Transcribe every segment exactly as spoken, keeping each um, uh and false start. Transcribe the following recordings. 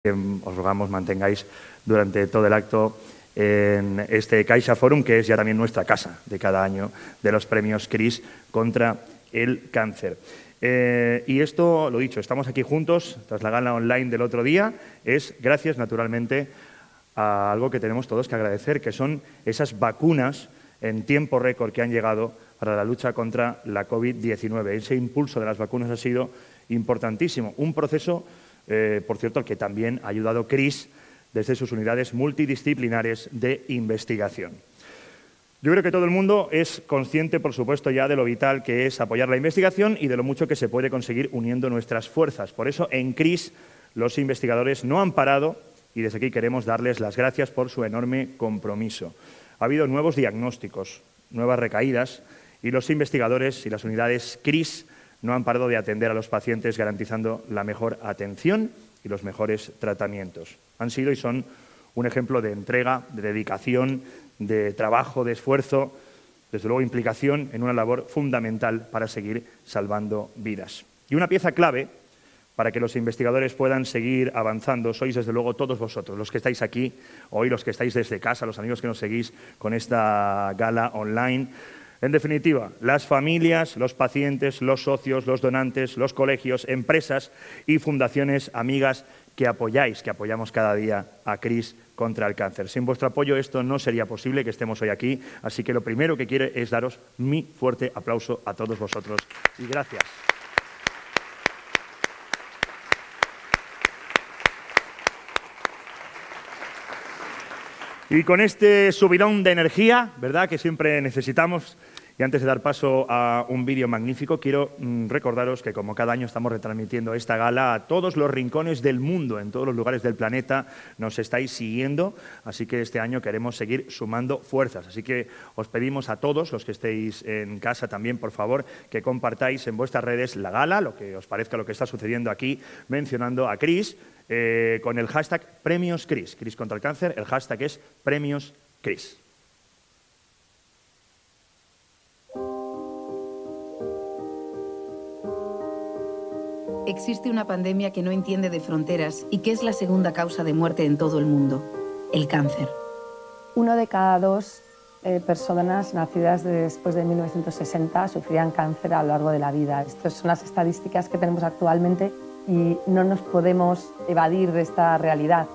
Os rogamos mantengáis durante todo el acto en este Caixa Forum, que es ya también nuestra casa de cada año de los premios CRIS contra el cáncer. Eh, y esto, lo dicho, estamos aquí juntos tras la gala online del otro día, es gracias naturalmente a algo que tenemos todos que agradecer, que son esas vacunas en tiempo récord que han llegado para la lucha contra la COVID diecinueve. Ese impulso de las vacunas ha sido importantísimo, un proceso Eh, por cierto, al que también ha ayudado CRIS desde sus unidades multidisciplinares de investigación. Yo creo que todo el mundo es consciente, por supuesto, ya de lo vital que es apoyar la investigación y de lo mucho que se puede conseguir uniendo nuestras fuerzas. Por eso, en CRIS, los investigadores no han parado y desde aquí queremos darles las gracias por su enorme compromiso. Ha habido nuevos diagnósticos, nuevas recaídas y los investigadores y las unidades CRIS no han parado de atender a los pacientes garantizando la mejor atención y los mejores tratamientos. Han sido y son un ejemplo de entrega, de dedicación, de trabajo, de esfuerzo, desde luego implicación en una labor fundamental para seguir salvando vidas. Y una pieza clave para que los investigadores puedan seguir avanzando sois desde luego todos vosotros, los que estáis aquí hoy, los que estáis desde casa, los amigos que nos seguís con esta gala online. En definitiva, las familias, los pacientes, los socios, los donantes, los colegios, empresas y fundaciones amigas que apoyáis, que apoyamos cada día a CRIS contra el cáncer. Sin vuestro apoyo esto no sería posible que estemos hoy aquí, así que lo primero que quiero es daros mi fuerte aplauso a todos vosotros y gracias. Y con este subidón de energía, ¿verdad?, que siempre necesitamos, y antes de dar paso a un vídeo magnífico, quiero mmm, recordaros que como cada año estamos retransmitiendo esta gala a todos los rincones del mundo, en todos los lugares del planeta nos estáis siguiendo, así que este año queremos seguir sumando fuerzas. Así que os pedimos a todos los que estéis en casa también, por favor, que compartáis en vuestras redes la gala, lo que os parezca lo que está sucediendo aquí, mencionando a CRIS, Eh, con el hashtag Premios CRIS, CRIS contra el cáncer, el hashtag es Premios CRIS. Existe una pandemia que no entiende de fronteras y que es la segunda causa de muerte en todo el mundo, el cáncer. Uno de cada dos eh, personas nacidas después de mil novecientos sesenta sufrían cáncer a lo largo de la vida. Estas son las estadísticas que tenemos actualmente y no nos podemos evadir de esta realidad.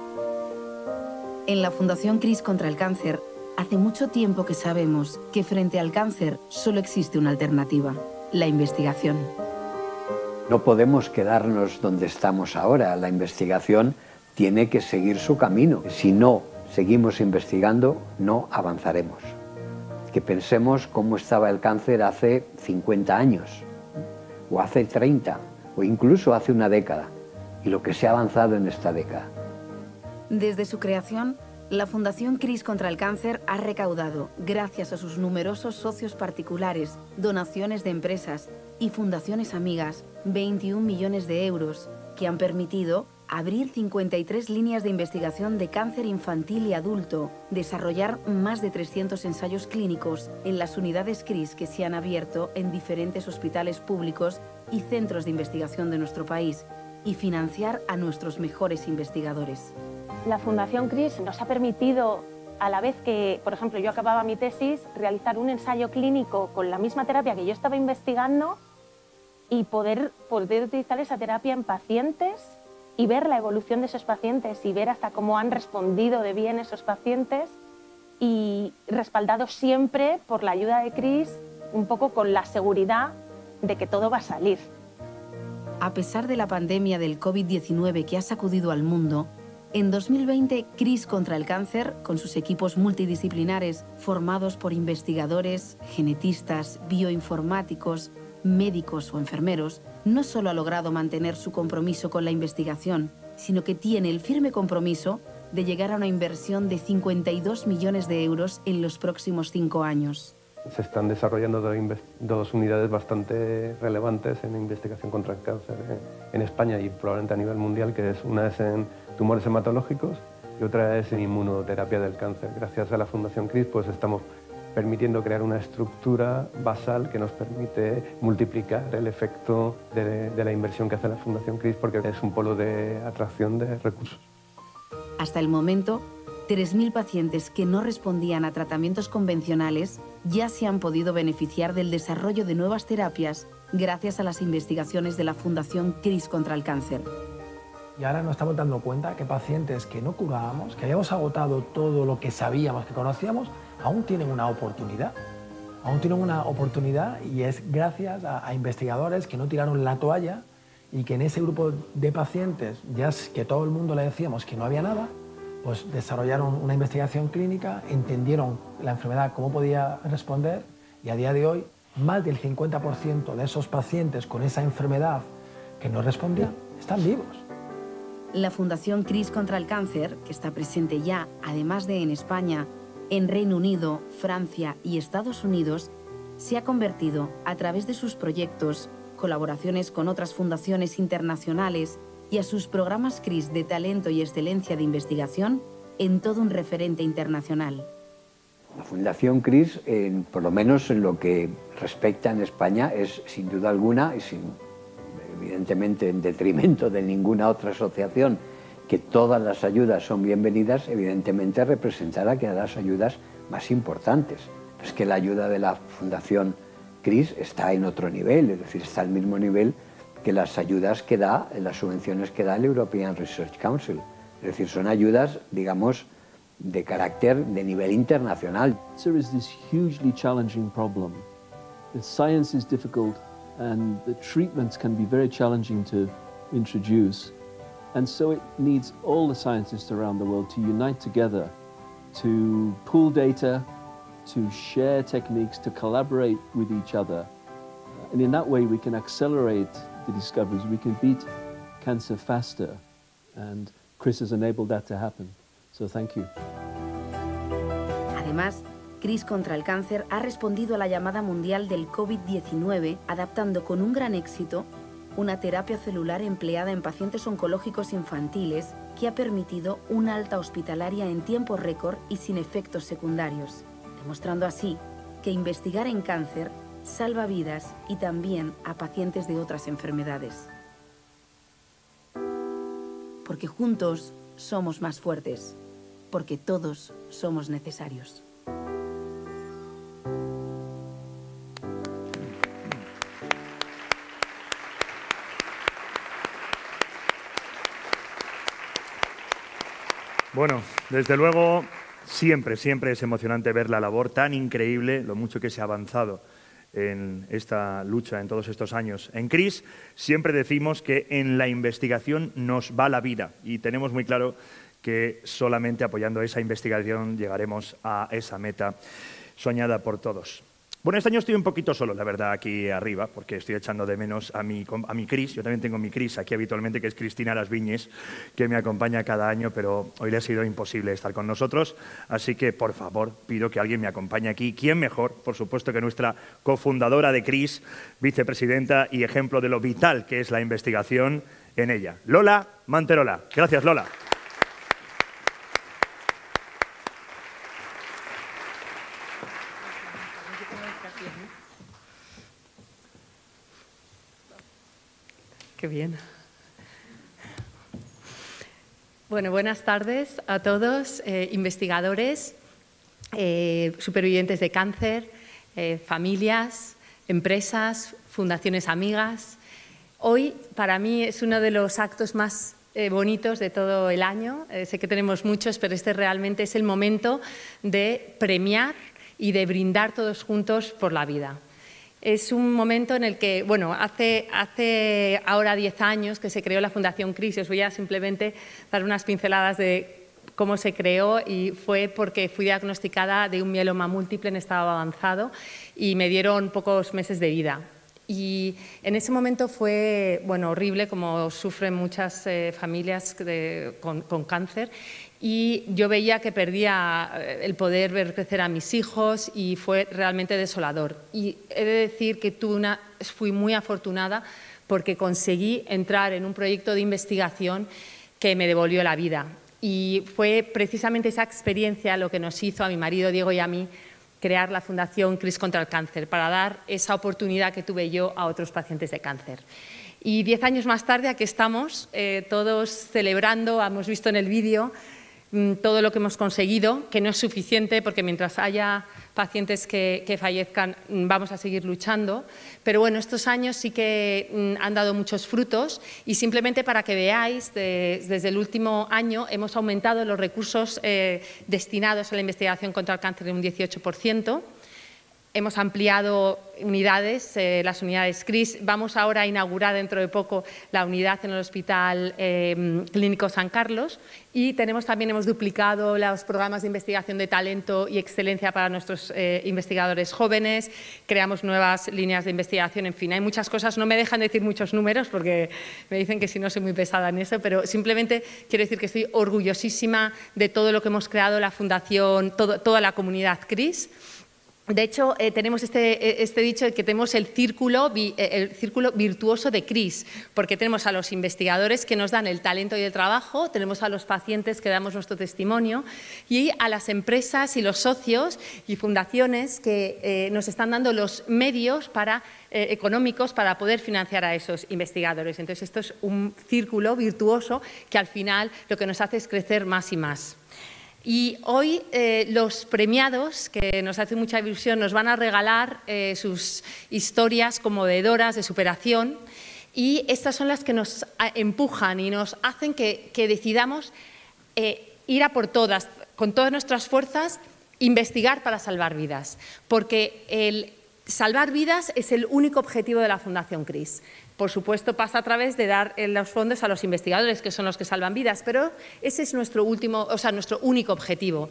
En la Fundación CRIS contra el cáncer, hace mucho tiempo que sabemos que frente al cáncer solo existe una alternativa, la investigación. No podemos quedarnos donde estamos ahora. La investigación tiene que seguir su camino. Si no seguimos investigando, no avanzaremos. Que pensemos cómo estaba el cáncer hace cincuenta años, o hace treinta, o incluso hace una década, y lo que se ha avanzado en esta década. Desde su creación, la Fundación CRIS contra el cáncer ha recaudado, gracias a sus numerosos socios particulares, donaciones de empresas y fundaciones amigas, veintiún millones de euros, que han permitido abrir cincuenta y tres líneas de investigación de cáncer infantil y adulto, desarrollar más de trescientos ensayos clínicos en las unidades CRIS que se han abierto en diferentes hospitales públicos y centros de investigación de nuestro país, y financiar a nuestros mejores investigadores. La Fundación CRIS nos ha permitido, a la vez que, por ejemplo, yo acababa mi tesis, realizar un ensayo clínico con la misma terapia que yo estaba investigando y poder, poder utilizar esa terapia en pacientes y ver la evolución de esos pacientes y ver hasta cómo han respondido de bien esos pacientes, y respaldado siempre por la ayuda de CRIS, un poco con la seguridad de que todo va a salir. A pesar de la pandemia del COVID diecinueve que ha sacudido al mundo, en dos mil veinte, CRIS contra el cáncer, con sus equipos multidisciplinares formados por investigadores, genetistas, bioinformáticos, médicos o enfermeros, no solo ha logrado mantener su compromiso con la investigación, sino que tiene el firme compromiso de llegar a una inversión de cincuenta y dos millones de euros en los próximos cinco años. Se están desarrollando dos unidades bastante relevantes en investigación contra el cáncer en España y probablemente a nivel mundial, que es una es en tumores hematológicos y otra es en inmunoterapia del cáncer. Gracias a la Fundación CRIS pues estamos permitiendo crear una estructura basal que nos permite multiplicar el efecto de, de la inversión que hace la Fundación CRIS, porque es un polo de atracción de recursos. Hasta el momento, tres mil pacientes que no respondían a tratamientos convencionales ya se han podido beneficiar del desarrollo de nuevas terapias gracias a las investigaciones de la Fundación CRIS contra el cáncer. Y ahora nos estamos dando cuenta que pacientes que no curábamos, que habíamos agotado todo lo que sabíamos, que conocíamos, aún tienen una oportunidad. Aún tienen una oportunidad y es gracias a, a investigadores que no tiraron la toalla y que en ese grupo de pacientes, ya que todo el mundo le decíamos que no había nada, pues desarrollaron una investigación clínica, entendieron la enfermedad, cómo podía responder y a día de hoy más del cincuenta por ciento de esos pacientes con esa enfermedad que no respondían están vivos. La Fundación CRIS contra el cáncer, que está presente ya, además de en España, en Reino Unido, Francia y Estados Unidos, se ha convertido, a través de sus proyectos, colaboraciones con otras fundaciones internacionales y a sus programas CRIS de talento y excelencia de investigación, en todo un referente internacional. La Fundación CRIS, en, por lo menos en lo que respecta en España, es sin duda alguna, y sin, evidentemente en detrimento de ninguna otra asociación, que todas las ayudas son bienvenidas, evidentemente representará que las ayudas más importantes. Es que la ayuda de la Fundación CRIS está en otro nivel, es decir, está al mismo nivel que las ayudas que da, las subvenciones que da el European Research Council. Es decir, son ayudas, digamos, de carácter de nivel internacional. There is this hugely challenging problem. The science is difficult and the treatments can be very challenging to introduce. And so it needs all the scientists around the world to unite together, to pool data, to share techniques, to collaborate with each other. And in that way we can accelerate the discoveries, we can beat cancer faster. And CRIS has enabled that to happen. So thank you. Además, CRIS contra el cáncer ha respondido a la llamada mundial del COVID diecinueve, adaptando con un gran éxito una terapia celular empleada en pacientes oncológicos infantiles que ha permitido una alta hospitalaria en tiempo récord y sin efectos secundarios, demostrando así que investigar en cáncer salva vidas y también a pacientes de otras enfermedades. Porque juntos somos más fuertes, porque todos somos necesarios. Bueno, desde luego, siempre, siempre es emocionante ver la labor tan increíble, lo mucho que se ha avanzado en esta lucha en todos estos años. En CRIS siempre decimos que en la investigación nos va la vida y tenemos muy claro que solamente apoyando esa investigación llegaremos a esa meta soñada por todos. Bueno, este año estoy un poquito solo, la verdad, aquí arriba, porque estoy echando de menos a mi, a mi CRIS. Yo también tengo mi CRIS aquí habitualmente, que es Cristina Las Viñes, que me acompaña cada año, pero hoy le ha sido imposible estar con nosotros. Así que, por favor, pido que alguien me acompañe aquí. ¿Quién mejor? Por supuesto que nuestra cofundadora de CRIS, vicepresidenta y ejemplo de lo vital que es la investigación en ella. Lola Manterola. Gracias, Lola. Qué bien. Bueno, buenas tardes a todos, eh, investigadores, eh, supervivientes de cáncer, eh, familias, empresas, fundaciones amigas. Hoy, para mí, es uno de los actos más eh, bonitos de todo el año. Eh, sé que tenemos muchos, pero este realmente es el momento de premiar y de brindar todos juntos por la vida. Es un momento en el que, bueno, hace, hace ahora diez años que se creó la Fundación CRIS. Os voy a simplemente dar unas pinceladas de cómo se creó y fue porque fui diagnosticada de un mieloma múltiple en estado avanzado y me dieron pocos meses de vida. Y en ese momento fue, bueno, horrible, como sufren muchas eh, familias de, con, con cáncer. Y yo veía que perdía el poder ver crecer a mis hijos y fue realmente desolador. Y he de decir que tuve una, fui muy afortunada porque conseguí entrar en un proyecto de investigación que me devolvió la vida. Y fue precisamente esa experiencia lo que nos hizo a mi marido Diego y a mí crear la Fundación CRIS contra el Cáncer, para dar esa oportunidad que tuve yo a otros pacientes de cáncer. Y diez años más tarde aquí estamos, eh, todos celebrando, hemos visto en el vídeo mmm, todo lo que hemos conseguido, que no es suficiente porque mientras haya pacientes que, que fallezcan vamos a seguir luchando, pero bueno, estos años sí que mmm, han dado muchos frutos y simplemente para que veáis, de, desde el último año hemos aumentado los recursos eh, destinados a la investigación contra el cáncer en un dieciocho por ciento. Hemos ampliado unidades, eh, las unidades CRIS. Vamos ahora a inaugurar dentro de poco la unidad en el Hospital eh, Clínico San Carlos y tenemos también hemos duplicado los programas de investigación de talento y excelencia para nuestros eh, investigadores jóvenes. Creamos nuevas líneas de investigación. En fin, hay muchas cosas. No me dejan decir muchos números porque me dicen que si no soy muy pesada en eso, pero simplemente quiero decir que estoy orgullosísima de todo lo que hemos creado la Fundación, todo, toda la comunidad CRIS. De hecho, eh, tenemos este, este dicho de que tenemos el círculo, el círculo virtuoso de CRIS, porque tenemos a los investigadores que nos dan el talento y el trabajo, tenemos a los pacientes que damos nuestro testimonio y a las empresas y los socios y fundaciones que eh, nos están dando los medios para, eh, económicos para poder financiar a esos investigadores. Entonces, esto es un círculo virtuoso que al final lo que nos hace es crecer más y más. Y hoy eh, los premiados, que nos hace mucha ilusión, nos van a regalar eh, sus historias conmovedoras de superación y estas son las que nos empujan y nos hacen que, que decidamos eh, ir a por todas, con todas nuestras fuerzas, investigar para salvar vidas, porque el salvar vidas es el único objetivo de la Fundación CRIS. Por supuesto, pasa a través de dar los fondos a los investigadores, que son los que salvan vidas, pero ese es nuestro último, o sea, nuestro único objetivo.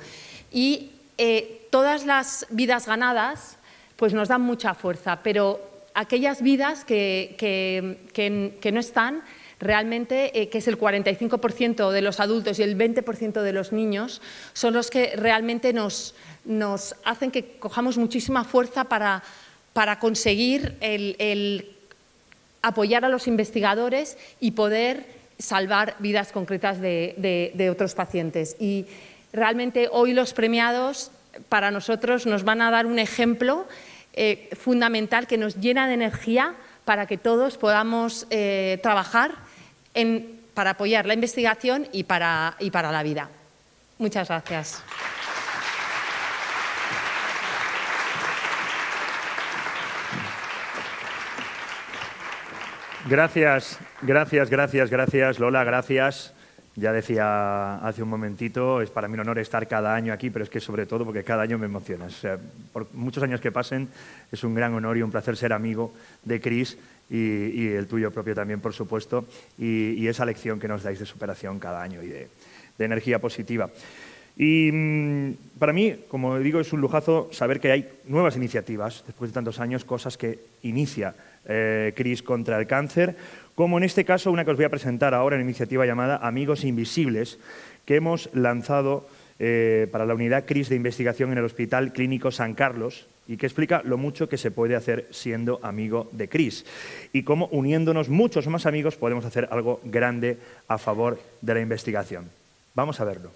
Y eh, todas las vidas ganadas pues nos dan mucha fuerza, pero aquellas vidas que, que, que, que no están, realmente, eh, que es el cuarenta y cinco por ciento de los adultos y el veinte por ciento de los niños, son los que realmente nos, nos hacen que cojamos muchísima fuerza para, para conseguir el, el apoyar a los investigadores y poder salvar vidas concretas de, de, de otros pacientes. Y realmente hoy los premiados para nosotros nos van a dar un ejemplo eh, fundamental que nos llena de energía para que todos podamos eh, trabajar en, para apoyar la investigación y para, y para la vida. Muchas gracias. Gracias, gracias, gracias, gracias, Lola, gracias. Ya decía hace un momentito, es para mí un honor estar cada año aquí, pero es que sobre todo porque cada año me emociona. O sea, por muchos años que pasen, es un gran honor y un placer ser amigo de CRIS y, y el tuyo propio también, por supuesto, y, y esa lección que nos dais de superación cada año y de, de energía positiva. Y mmm, para mí, como digo, es un lujazo saber que hay nuevas iniciativas, después de tantos años, cosas que inicia eh, CRIS contra el cáncer, como en este caso una que os voy a presentar ahora, una iniciativa llamada Amigos Invisibles, que hemos lanzado eh, para la unidad CRIS de investigación en el Hospital Clínico San Carlos y que explica lo mucho que se puede hacer siendo amigo de CRIS y cómo uniéndonos muchos más amigos podemos hacer algo grande a favor de la investigación. Vamos a verlo.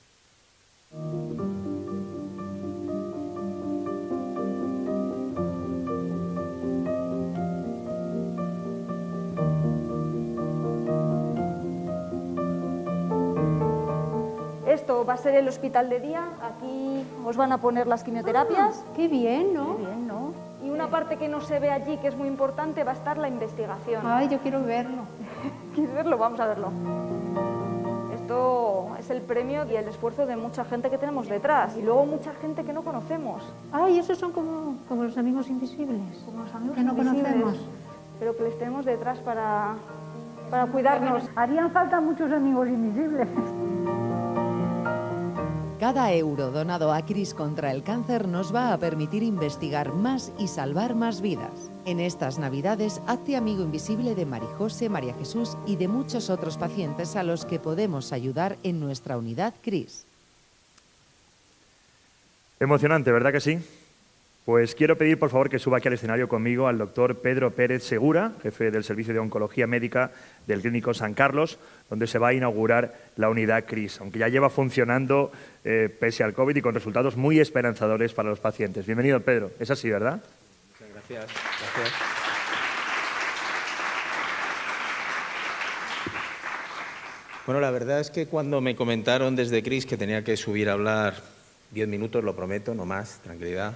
Esto va a ser el hospital de día, aquí os van a poner las quimioterapias. Ah, qué bien, ¿no? Qué bien, ¿no? Y una parte que no se ve allí, que es muy importante, va a estar la investigación. Ay, yo quiero verlo. ¿Quieres verlo? Vamos a verlo. Esto es el premio y el esfuerzo de mucha gente que tenemos detrás y luego mucha gente que no conocemos. Ay, esos son como, como los amigos invisibles. Como los amigos que no invisibles, conocemos. pero que les tenemos detrás para, para cuidarnos. Harían falta muchos amigos invisibles. Cada euro donado a CRIS contra el cáncer nos va a permitir investigar más y salvar más vidas. En estas Navidades, hazte amigo invisible de Marijose, María Jesús y de muchos otros pacientes a los que podemos ayudar en nuestra unidad CRIS. Emocionante, ¿verdad que sí? Pues quiero pedir, por favor, que suba aquí al escenario conmigo al doctor Pedro Pérez Segura, jefe del Servicio de Oncología Médica del Clínico San Carlos, donde se va a inaugurar la unidad CRIS, aunque ya lleva funcionando eh, pese al COVID y con resultados muy esperanzadores para los pacientes. Bienvenido, Pedro. Es así, ¿verdad? Muchas gracias. Gracias. Bueno, la verdad es que cuando me comentaron desde CRIS que tenía que subir a hablar diez minutos, lo prometo, no más, tranquilidad,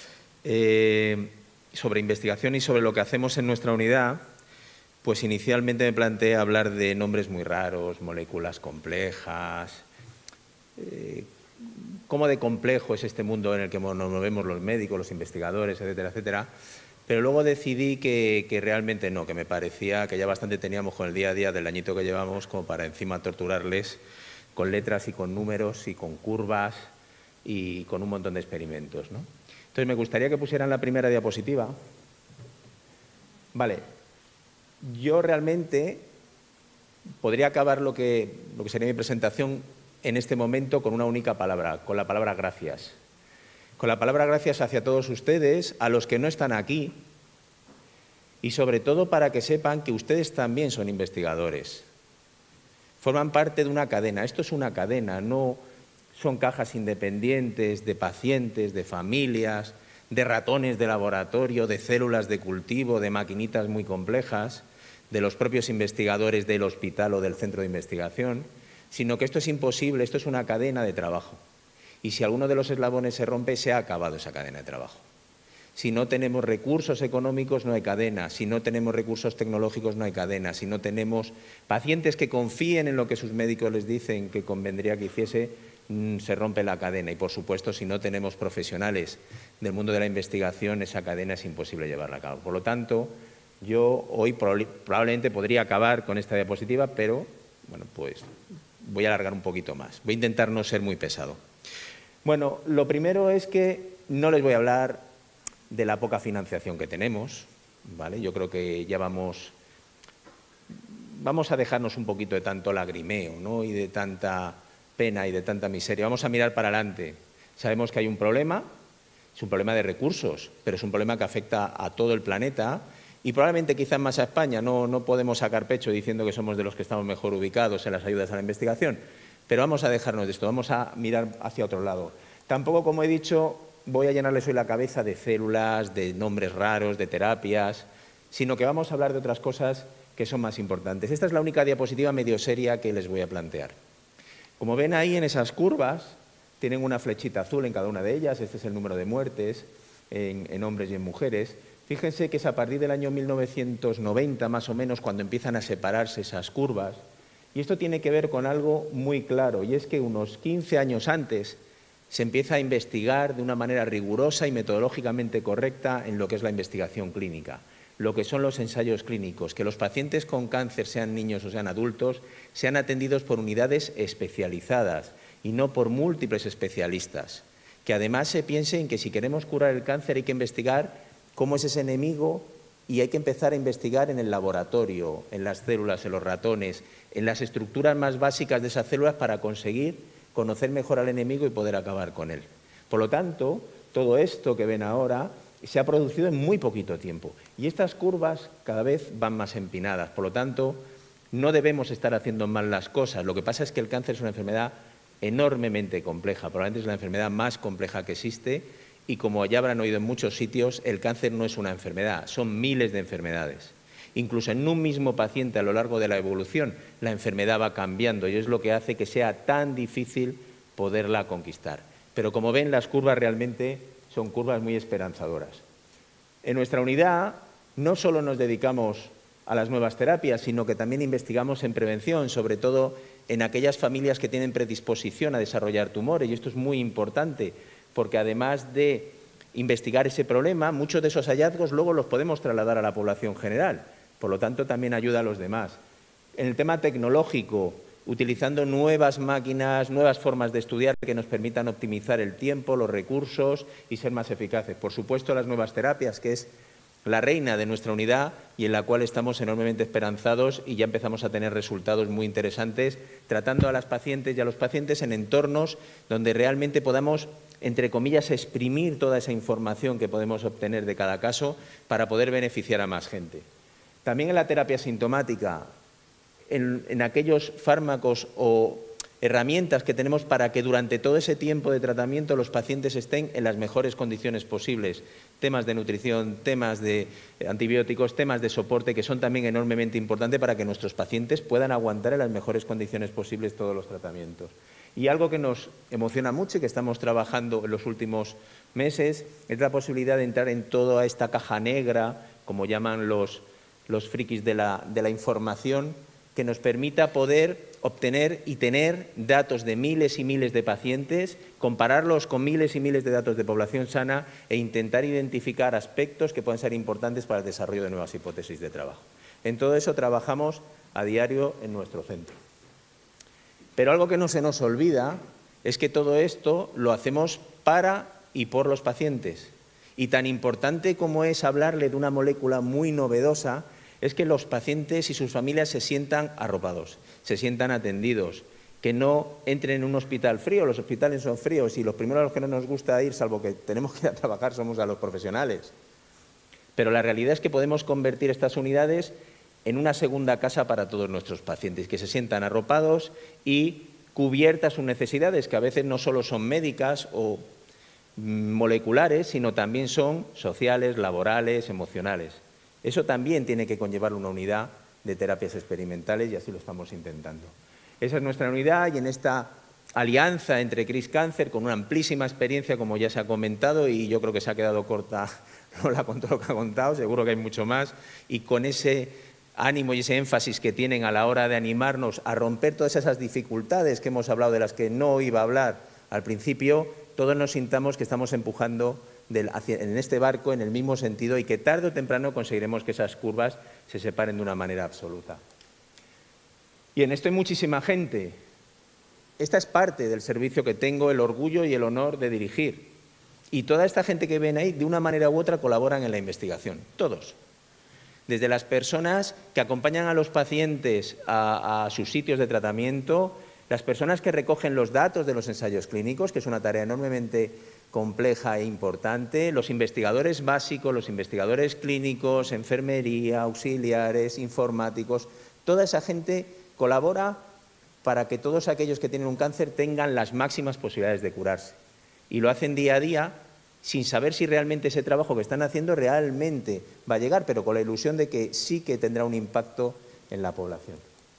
eh, sobre investigación y sobre lo que hacemos en nuestra unidad, pues inicialmente me planteé hablar de nombres muy raros, moléculas complejas, eh, cómo de complejo es este mundo en el que nos movemos los médicos, los investigadores, etcétera, etcétera. Pero luego decidí que, que realmente no, que me parecía que ya bastante teníamos con el día a día del añito que llevamos como para encima torturarles con letras y con números y con curvas y con un montón de experimentos, ¿no? Entonces, me gustaría que pusieran la primera diapositiva. Vale. Yo realmente podría acabar lo que, lo que sería mi presentación en este momento con una única palabra, con la palabra gracias. Con la palabra gracias hacia todos ustedes, a los que no están aquí, y sobre todo para que sepan que ustedes también son investigadores. Forman parte de una cadena. Esto es una cadena, no son cajas independientes de pacientes, de familias, de ratones de laboratorio, de células de cultivo, de maquinitas muy complejas, de los propios investigadores del hospital o del centro de investigación, sino que esto es imposible, esto es una cadena de trabajo. Y si alguno de los eslabones se rompe, se ha acabado esa cadena de trabajo. Si no tenemos recursos económicos, no hay cadena. Si no tenemos recursos tecnológicos, no hay cadena. Si no tenemos pacientes que confíen en lo que sus médicos les dicen que convendría que hiciese, se rompe la cadena. Y, por supuesto, si no tenemos profesionales del mundo de la investigación, esa cadena es imposible llevarla a cabo. Por lo tanto, yo hoy probablemente podría acabar con esta diapositiva, pero, bueno, pues voy a alargar un poquito más. Voy a intentar no ser muy pesado. Bueno, lo primero es que no les voy a hablar de la poca financiación que tenemos, ¿vale? Yo creo que ya vamos, vamos a dejarnos un poquito de tanto lagrimeo, ¿no? Y de tanta pena y de tanta miseria. Vamos a mirar para adelante. Sabemos que hay un problema, es un problema de recursos, pero es un problema que afecta a todo el planeta y probablemente quizás más a España. No, no podemos sacar pecho diciendo que somos de los que estamos mejor ubicados en las ayudas a la investigación, pero vamos a dejarnos de esto, vamos a mirar hacia otro lado. Tampoco, como he dicho, voy a llenarles hoy la cabeza de células, de nombres raros, de terapias, sino que vamos a hablar de otras cosas que son más importantes. Esta es la única diapositiva medio seria que les voy a plantear. Como ven ahí en esas curvas, tienen una flechita azul en cada una de ellas, este es el número de muertes en, en hombres y en mujeres. Fíjense que es a partir del año mil novecientos noventa, más o menos, cuando empiezan a separarse esas curvas. Y esto tiene que ver con algo muy claro, y es que unos quince años antes se empieza a investigar de una manera rigurosa y metodológicamente correcta en lo que es la investigación clínica, lo que son los ensayos clínicos, que los pacientes con cáncer, sean niños o sean adultos, sean atendidos por unidades especializadas y no por múltiples especialistas. Que además se piense en que si queremos curar el cáncer hay que investigar cómo es ese enemigo y hay que empezar a investigar en el laboratorio, en las células, en los ratones, en las estructuras más básicas de esas células para conseguir conocer mejor al enemigo y poder acabar con él. Por lo tanto, todo esto que ven ahora se ha producido en muy poquito tiempo y estas curvas cada vez van más empinadas. Por lo tanto, no debemos estar haciendo mal las cosas. Lo que pasa es que el cáncer es una enfermedad enormemente compleja, probablemente es la enfermedad más compleja que existe y, como ya habrán oído en muchos sitios, el cáncer no es una enfermedad, son miles de enfermedades. Incluso en un mismo paciente a lo largo de la evolución la enfermedad va cambiando y es lo que hace que sea tan difícil poderla conquistar. Pero como ven, las curvas realmente son curvas muy esperanzadoras. En nuestra unidad no solo nos dedicamos a las nuevas terapias, sino que también investigamos en prevención, sobre todo en aquellas familias que tienen predisposición a desarrollar tumores, y esto es muy importante porque además de investigar ese problema, muchos de esos hallazgos luego los podemos trasladar a la población general. Por lo tanto, también ayuda a los demás. En el tema tecnológico, utilizando nuevas máquinas, nuevas formas de estudiar que nos permitan optimizar el tiempo, los recursos y ser más eficaces. Por supuesto, las nuevas terapias, que es la reina de nuestra unidad y en la cual estamos enormemente esperanzados y ya empezamos a tener resultados muy interesantes, tratando a las pacientes y a los pacientes en entornos donde realmente podamos entre comillas, exprimir toda esa información que podemos obtener de cada caso para poder beneficiar a más gente. También en la terapia sintomática, en, en aquellos fármacos o herramientas que tenemos para que durante todo ese tiempo de tratamiento los pacientes estén en las mejores condiciones posibles. Temas de nutrición, temas de antibióticos, temas de soporte, que son también enormemente importantes para que nuestros pacientes puedan aguantar en las mejores condiciones posibles todos los tratamientos. Y algo que nos emociona mucho y que estamos trabajando en los últimos meses es la posibilidad de entrar en toda esta caja negra, como llaman los, los frikis de la, de la información, que nos permita poder obtener y tener datos de miles y miles de pacientes, compararlos con miles y miles de datos de población sana e intentar identificar aspectos que puedan ser importantes para el desarrollo de nuevas hipótesis de trabajo. En todo eso trabajamos a diario en nuestro centro. Pero algo que no se nos olvida es que todo esto lo hacemos para y por los pacientes. Y tan importante como es hablarle de una molécula muy novedosa, es que los pacientes y sus familias se sientan arropados, se sientan atendidos, que no entren en un hospital frío. Los hospitales son fríos y los primeros a los que no nos gusta ir, salvo que tenemos que ir a trabajar, somos a los profesionales. Pero la realidad es que podemos convertir estas unidades en una segunda casa para todos nuestros pacientes, que se sientan arropados y cubiertas sus necesidades, que a veces no solo son médicas o moleculares, sino también son sociales, laborales, emocionales. Eso también tiene que conllevar una unidad de terapias experimentales y así lo estamos intentando. Esa es nuestra unidad y en esta alianza entre CRIS Cáncer, con una amplísima experiencia, como ya se ha comentado, y yo creo que se ha quedado corta Lola con todo lo que ha contado, seguro que hay mucho más, y con ese ánimo y ese énfasis que tienen a la hora de animarnos a romper todas esas dificultades que hemos hablado, de las que no iba a hablar al principio, todos nos sintamos que estamos empujando Del, hacia, en este barco en el mismo sentido y que tarde o temprano conseguiremos que esas curvas se separen de una manera absoluta. Y en esto hay muchísima gente. Esta es parte del servicio que tengo el orgullo y el honor de dirigir. Y toda esta gente que ven ahí, de una manera u otra, colaboran en la investigación. Todos. Desde las personas que acompañan a los pacientes a, a sus sitios de tratamiento, las personas que recogen los datos de los ensayos clínicos, que es una tarea enormemente compleja e importante, los investigadores básicos, los investigadores clínicos, enfermería, auxiliares, informáticos, toda esa gente colabora para que todos aquellos que tienen un cáncer tengan las máximas posibilidades de curarse. Y lo hacen día a día sin saber si realmente ese trabajo que están haciendo realmente va a llegar, pero con la ilusión de que sí que tendrá un impacto en la población.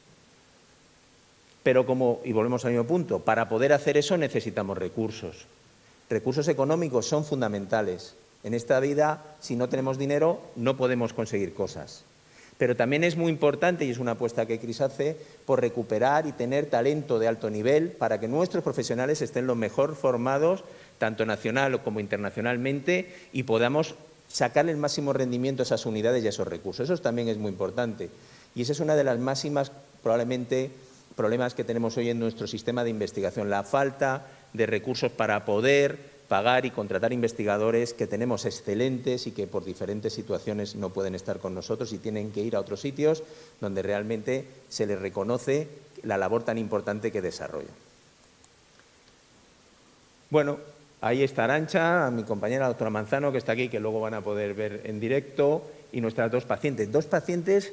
Pero como, y volvemos al mismo punto, para poder hacer eso necesitamos recursos. Recursos económicos son fundamentales. En esta vida, si no tenemos dinero, no podemos conseguir cosas. Pero también es muy importante, y es una apuesta que CRIS hace, por recuperar y tener talento de alto nivel para que nuestros profesionales estén lo mejor formados, tanto nacional como internacionalmente, y podamos sacarle el máximo rendimiento a esas unidades y a esos recursos. Eso también es muy importante. Y esa es una de las máximas, probablemente, problemas que tenemos hoy en nuestro sistema de investigación, la falta de recursos para poder pagar y contratar investigadores que tenemos excelentes y que por diferentes situaciones no pueden estar con nosotros y tienen que ir a otros sitios donde realmente se les reconoce la labor tan importante que desarrollan. Bueno, ahí está Arantxa, mi compañera la doctora Manzano, que está aquí, que luego van a poder ver en directo, y nuestras dos pacientes. Dos pacientes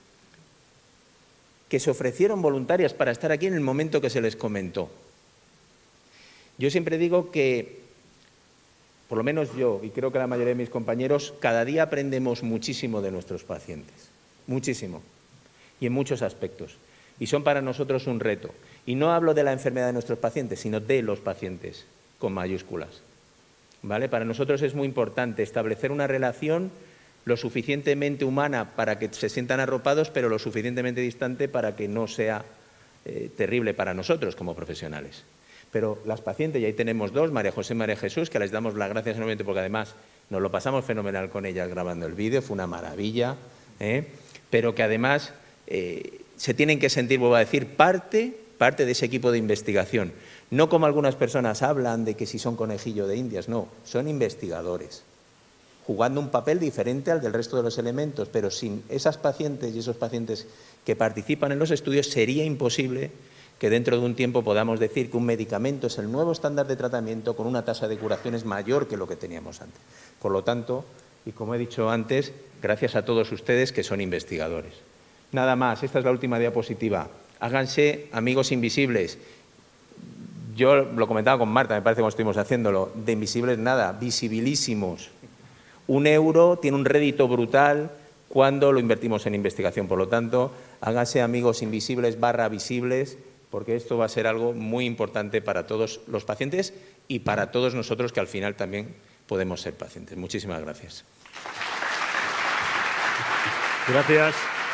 que se ofrecieron voluntarias para estar aquí en el momento que se les comentó. Yo siempre digo que, por lo menos yo, y creo que la mayoría de mis compañeros, cada día aprendemos muchísimo de nuestros pacientes, muchísimo, y en muchos aspectos. Y son para nosotros un reto. Y no hablo de la enfermedad de nuestros pacientes, sino de los pacientes, con mayúsculas. ¿Vale? Para nosotros es muy importante establecer una relación lo suficientemente humana para que se sientan arropados, pero lo suficientemente distante para que no sea eh, terrible para nosotros como profesionales. Pero las pacientes, y ahí tenemos dos, María José y María Jesús, que les damos las gracias enormemente porque además nos lo pasamos fenomenal con ellas grabando el vídeo, fue una maravilla, ¿eh? Pero que además eh, se tienen que sentir, vuelvo a decir, parte, parte de ese equipo de investigación. No como algunas personas hablan de que si son conejillo de indias, no, son investigadores, jugando un papel diferente al del resto de los elementos, pero sin esas pacientes y esos pacientes que participan en los estudios sería imposible que dentro de un tiempo podamos decir que un medicamento es el nuevo estándar de tratamiento con una tasa de curaciones mayor que lo que teníamos antes. Por lo tanto, y como he dicho antes, gracias a todos ustedes que son investigadores. Nada más, esta es la última diapositiva. Háganse amigos invisibles. Yo lo comentaba con Marta, me parece que estuvimos haciéndolo, de invisibles nada, visibilísimos. Un euro tiene un rédito brutal cuando lo invertimos en investigación. Por lo tanto, háganse amigos invisibles barra visibles, porque esto va a ser algo muy importante para todos los pacientes y para todos nosotros que al final también podemos ser pacientes. Muchísimas gracias. Gracias.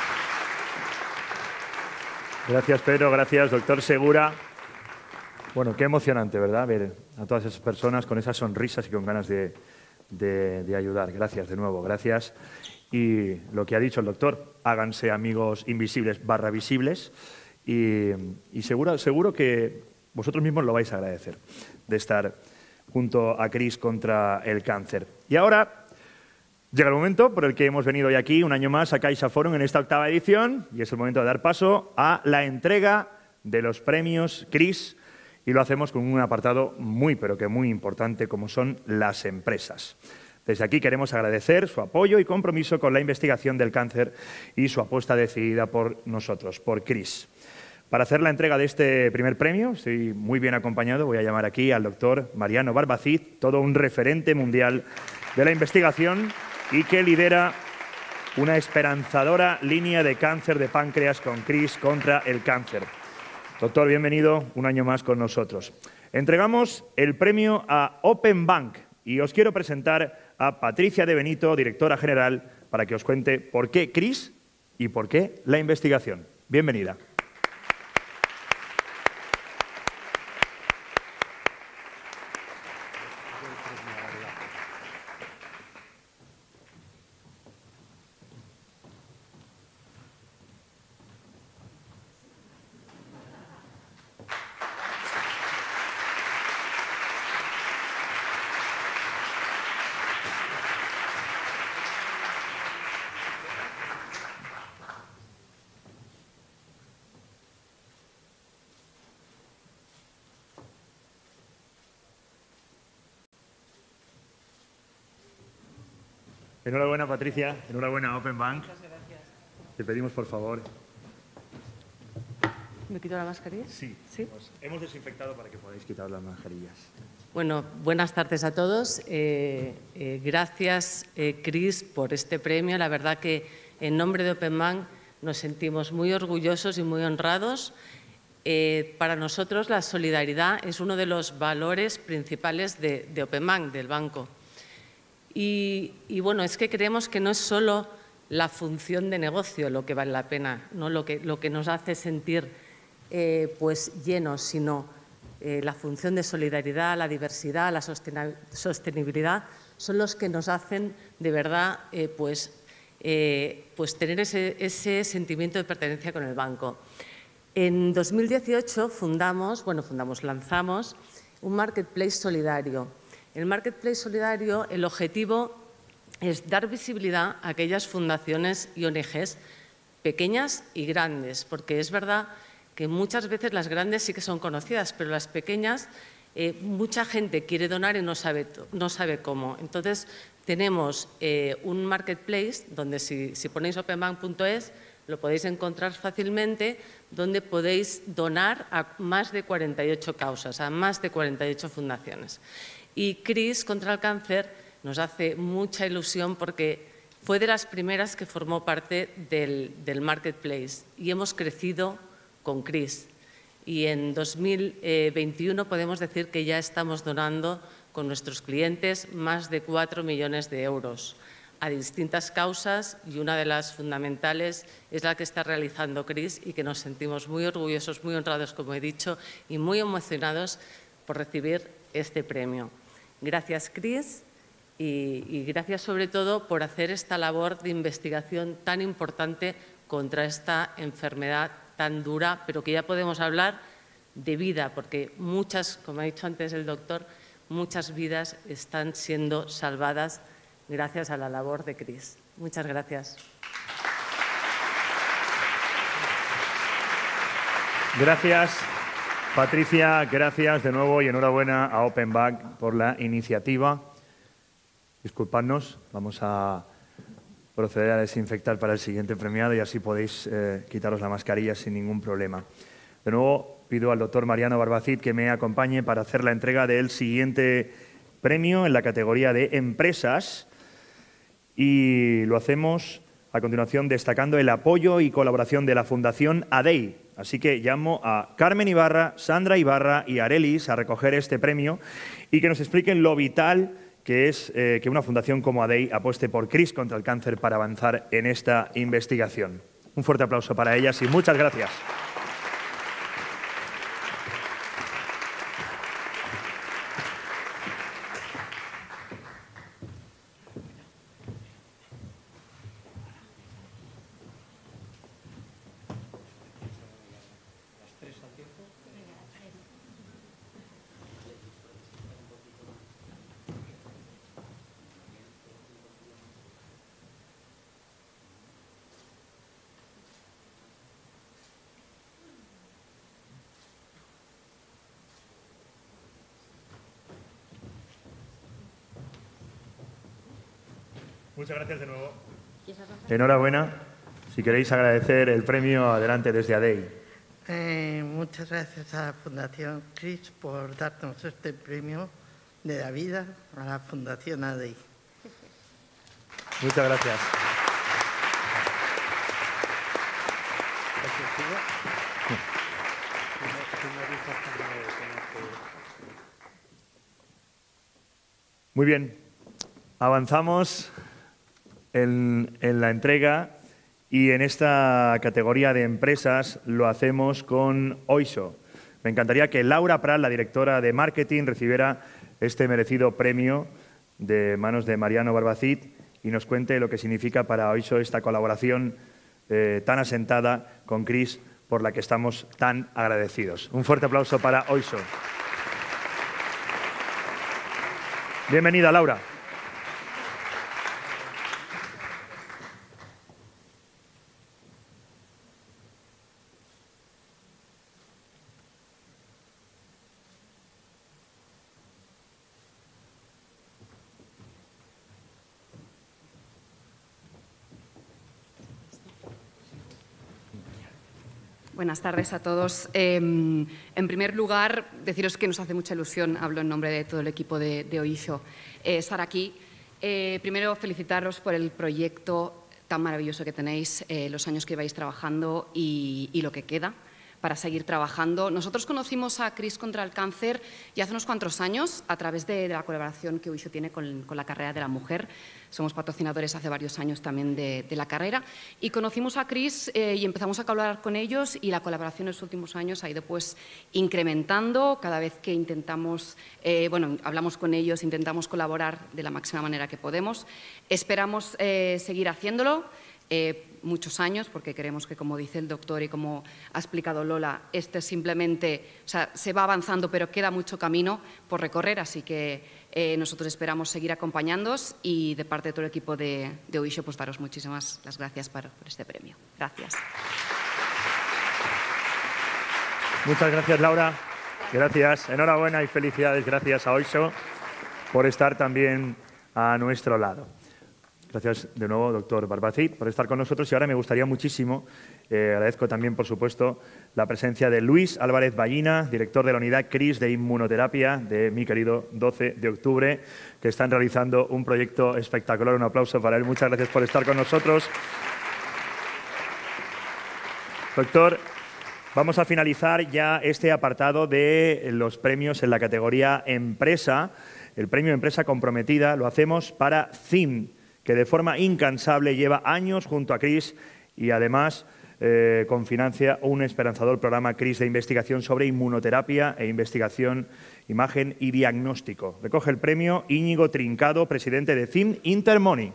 Gracias, Pedro. Gracias, doctor Segura. Bueno, qué emocionante, ¿verdad? Ver a todas esas personas con esas sonrisas y con ganas de, de, de ayudar. Gracias de nuevo, gracias. Y lo que ha dicho el doctor, háganse amigos invisibles barra visibles y, y seguro, seguro que vosotros mismos lo vais a agradecer de estar junto a Cris contra el cáncer. Y ahora llega el momento por el que hemos venido hoy aquí, un año más, a CaixaForum en esta octava edición, y es el momento de dar paso a la entrega de los premios Cris, y lo hacemos con un apartado muy, pero que muy importante, como son las empresas. Desde aquí queremos agradecer su apoyo y compromiso con la investigación del cáncer y su apuesta decidida por nosotros, por Cris. Para hacer la entrega de este primer premio, estoy muy bien acompañado, voy a llamar aquí al doctor Mariano Barbacid, todo un referente mundial de la investigación y que lidera una esperanzadora línea de cáncer de páncreas con Cris contra el cáncer. Doctor, bienvenido un año más con nosotros. Entregamos el premio a Open Bank y os quiero presentar a Patricia de Benito, directora general, para que os cuente por qué Cris y por qué la investigación. Bienvenida. Enhorabuena, Patricia. Enhorabuena, Open Bank. Muchas gracias. Te pedimos, por favor. ¿Me quito la mascarilla? Sí. ¿Sí? Pues hemos desinfectado para que podáis quitar las mascarillas. Bueno, buenas tardes a todos. Eh, eh, gracias, eh, Cris, por este premio. La verdad que en nombre de Open Bank nos sentimos muy orgullosos y muy honrados. Eh, para nosotros la solidaridad es uno de los valores principales de, de Open Bank, del banco. Y, y bueno, es que creemos que no es solo la función de negocio lo que vale la pena, ¿no? lo, que, lo que nos hace sentir eh, pues llenos, sino eh, la función de solidaridad, la diversidad, la sostenibilidad, son los que nos hacen de verdad eh, pues, eh, pues tener ese, ese sentimiento de pertenencia con el banco. En dos mil dieciocho fundamos, bueno, fundamos, lanzamos un marketplace solidario. El Marketplace Solidario, el objetivo es dar visibilidad a aquellas fundaciones y O N Ges pequeñas y grandes, porque es verdad que muchas veces las grandes sí que son conocidas, pero las pequeñas, eh, mucha gente quiere donar y no sabe, no sabe cómo. Entonces, tenemos eh, un Marketplace donde si, si ponéis open bank punto es lo podéis encontrar fácilmente, donde podéis donar a más de cuarenta y ocho causas, a más de cuarenta y ocho fundaciones. Y Cris contra el cáncer nos hace mucha ilusión porque fue de las primeras que formó parte del, del Marketplace y hemos crecido con Cris. Y en dos mil veintiuno podemos decir que ya estamos donando con nuestros clientes más de cuatro millones de euros a distintas causas y una de las fundamentales es la que está realizando Cris y que nos sentimos muy orgullosos, muy honrados, como he dicho, y muy emocionados por recibir este premio. Gracias, Cris, y, y gracias sobre todo por hacer esta labor de investigación tan importante contra esta enfermedad tan dura, pero que ya podemos hablar de vida, porque muchas, como ha dicho antes el doctor, muchas vidas están siendo salvadas gracias a la labor de Cris. Muchas gracias. Gracias, Patricia, gracias de nuevo y enhorabuena a Open Bank por la iniciativa. Disculpadnos, vamos a proceder a desinfectar para el siguiente premiado y así podéis eh, quitaros la mascarilla sin ningún problema. De nuevo, pido al doctor Mariano Barbacid que me acompañe para hacer la entrega del siguiente premio en la categoría de empresas y lo hacemos a continuación destacando el apoyo y colaboración de la Fundación ADEI. Así que llamo a Carmen Ibarra, Sandra Ibarra y Arelis a recoger este premio y que nos expliquen lo vital que es eh, que una fundación como ADEI apueste por CRIS contra el cáncer para avanzar en esta investigación. Un fuerte aplauso para ellas y muchas gracias. Muchas gracias de nuevo. Enhorabuena. Si queréis agradecer el premio, adelante desde ADEI. Eh, muchas gracias a la Fundación CRIS por darnos este premio de la vida a la Fundación ADEI. Muchas gracias. Muy bien. Avanzamos en, en la entrega y en esta categoría de empresas lo hacemos con Oiso. Me encantaría que Laura Prat, la directora de marketing, recibiera este merecido premio de manos de Mariano Barbacid y nos cuente lo que significa para Oiso esta colaboración eh, tan asentada con CRIS por la que estamos tan agradecidos. Un fuerte aplauso para Oiso. Bienvenida, Laura. Buenas tardes a todos. Eh, en primer lugar, deciros que nos hace mucha ilusión, hablo en nombre de todo el equipo de, de Oiso, eh, estar aquí. Eh, primero, felicitaros por el proyecto tan maravilloso que tenéis, eh, los años que vais trabajando y, y lo que queda para seguir trabajando. Nosotros conocimos a CRIS contra el cáncer ya hace unos cuantos años a través de, de la colaboración que Oiso tiene con, con la carrera de la mujer. Somos patrocinadores hace varios años también de, de la carrera y conocimos a CRIS eh, y empezamos a colaborar con ellos y la colaboración en los últimos años ha ido pues incrementando cada vez que intentamos, eh, bueno, hablamos con ellos, intentamos colaborar de la máxima manera que podemos. Esperamos eh, seguir haciéndolo. Eh, muchos años, porque creemos que, como dice el doctor y como ha explicado Lola, este simplemente, o sea, se va avanzando, pero queda mucho camino por recorrer, así que eh, nosotros esperamos seguir acompañándoos y de parte de todo el equipo de, de Oiso, pues daros muchísimas las gracias por, por este premio. Gracias. Muchas gracias, Laura. Gracias. Enhorabuena y felicidades. Gracias a Oiso por estar también a nuestro lado. Gracias de nuevo, doctor Barbacid, por estar con nosotros. Y ahora me gustaría muchísimo, eh, agradezco también, por supuesto, la presencia de Luis Álvarez Ballina, director de la unidad CRIS de inmunoterapia de mi querido doce de octubre, que están realizando un proyecto espectacular. Un aplauso para él. Muchas gracias por estar con nosotros. Doctor, vamos a finalizar ya este apartado de los premios en la categoría Empresa. El premio Empresa Comprometida lo hacemos para C I M, que de forma incansable lleva años junto a CRIS y además eh, confinancia un esperanzador programa CRIS de investigación sobre inmunoterapia e investigación, imagen y diagnóstico. Recoge el premio Íñigo Trincado, presidente de C I M Intermoni.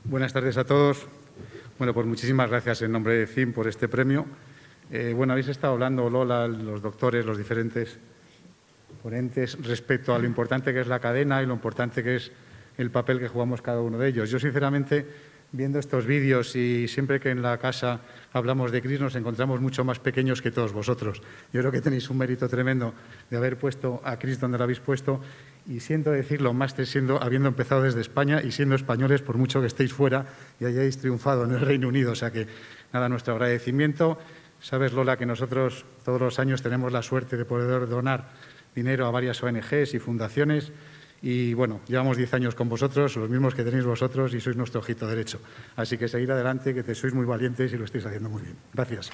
Buenas tardes a todos. Bueno, pues muchísimas gracias en nombre de C I M por este premio. Eh, bueno, habéis estado hablando, Lola, los doctores, los diferentes ponentes, respecto a lo importante que es la cadena y lo importante que es el papel que jugamos cada uno de ellos. Yo, sinceramente, viendo estos vídeos y siempre que en la casa hablamos de CRIS nos encontramos mucho más pequeños que todos vosotros. Yo creo que tenéis un mérito tremendo de haber puesto a CRIS donde lo habéis puesto y siento decirlo, más siendo, habiendo empezado desde España y siendo españoles, por mucho que estéis fuera y hayáis triunfado en el Reino Unido. O sea que, nada, nuestro agradecimiento. Sabes, Lola, que nosotros todos los años tenemos la suerte de poder donar dinero a varias O N Ges y fundaciones y, bueno, llevamos diez años con vosotros, los mismos que tenéis vosotros y sois nuestro ojito derecho. Así que seguid adelante, que te sois muy valientes y lo estáis haciendo muy bien. Gracias.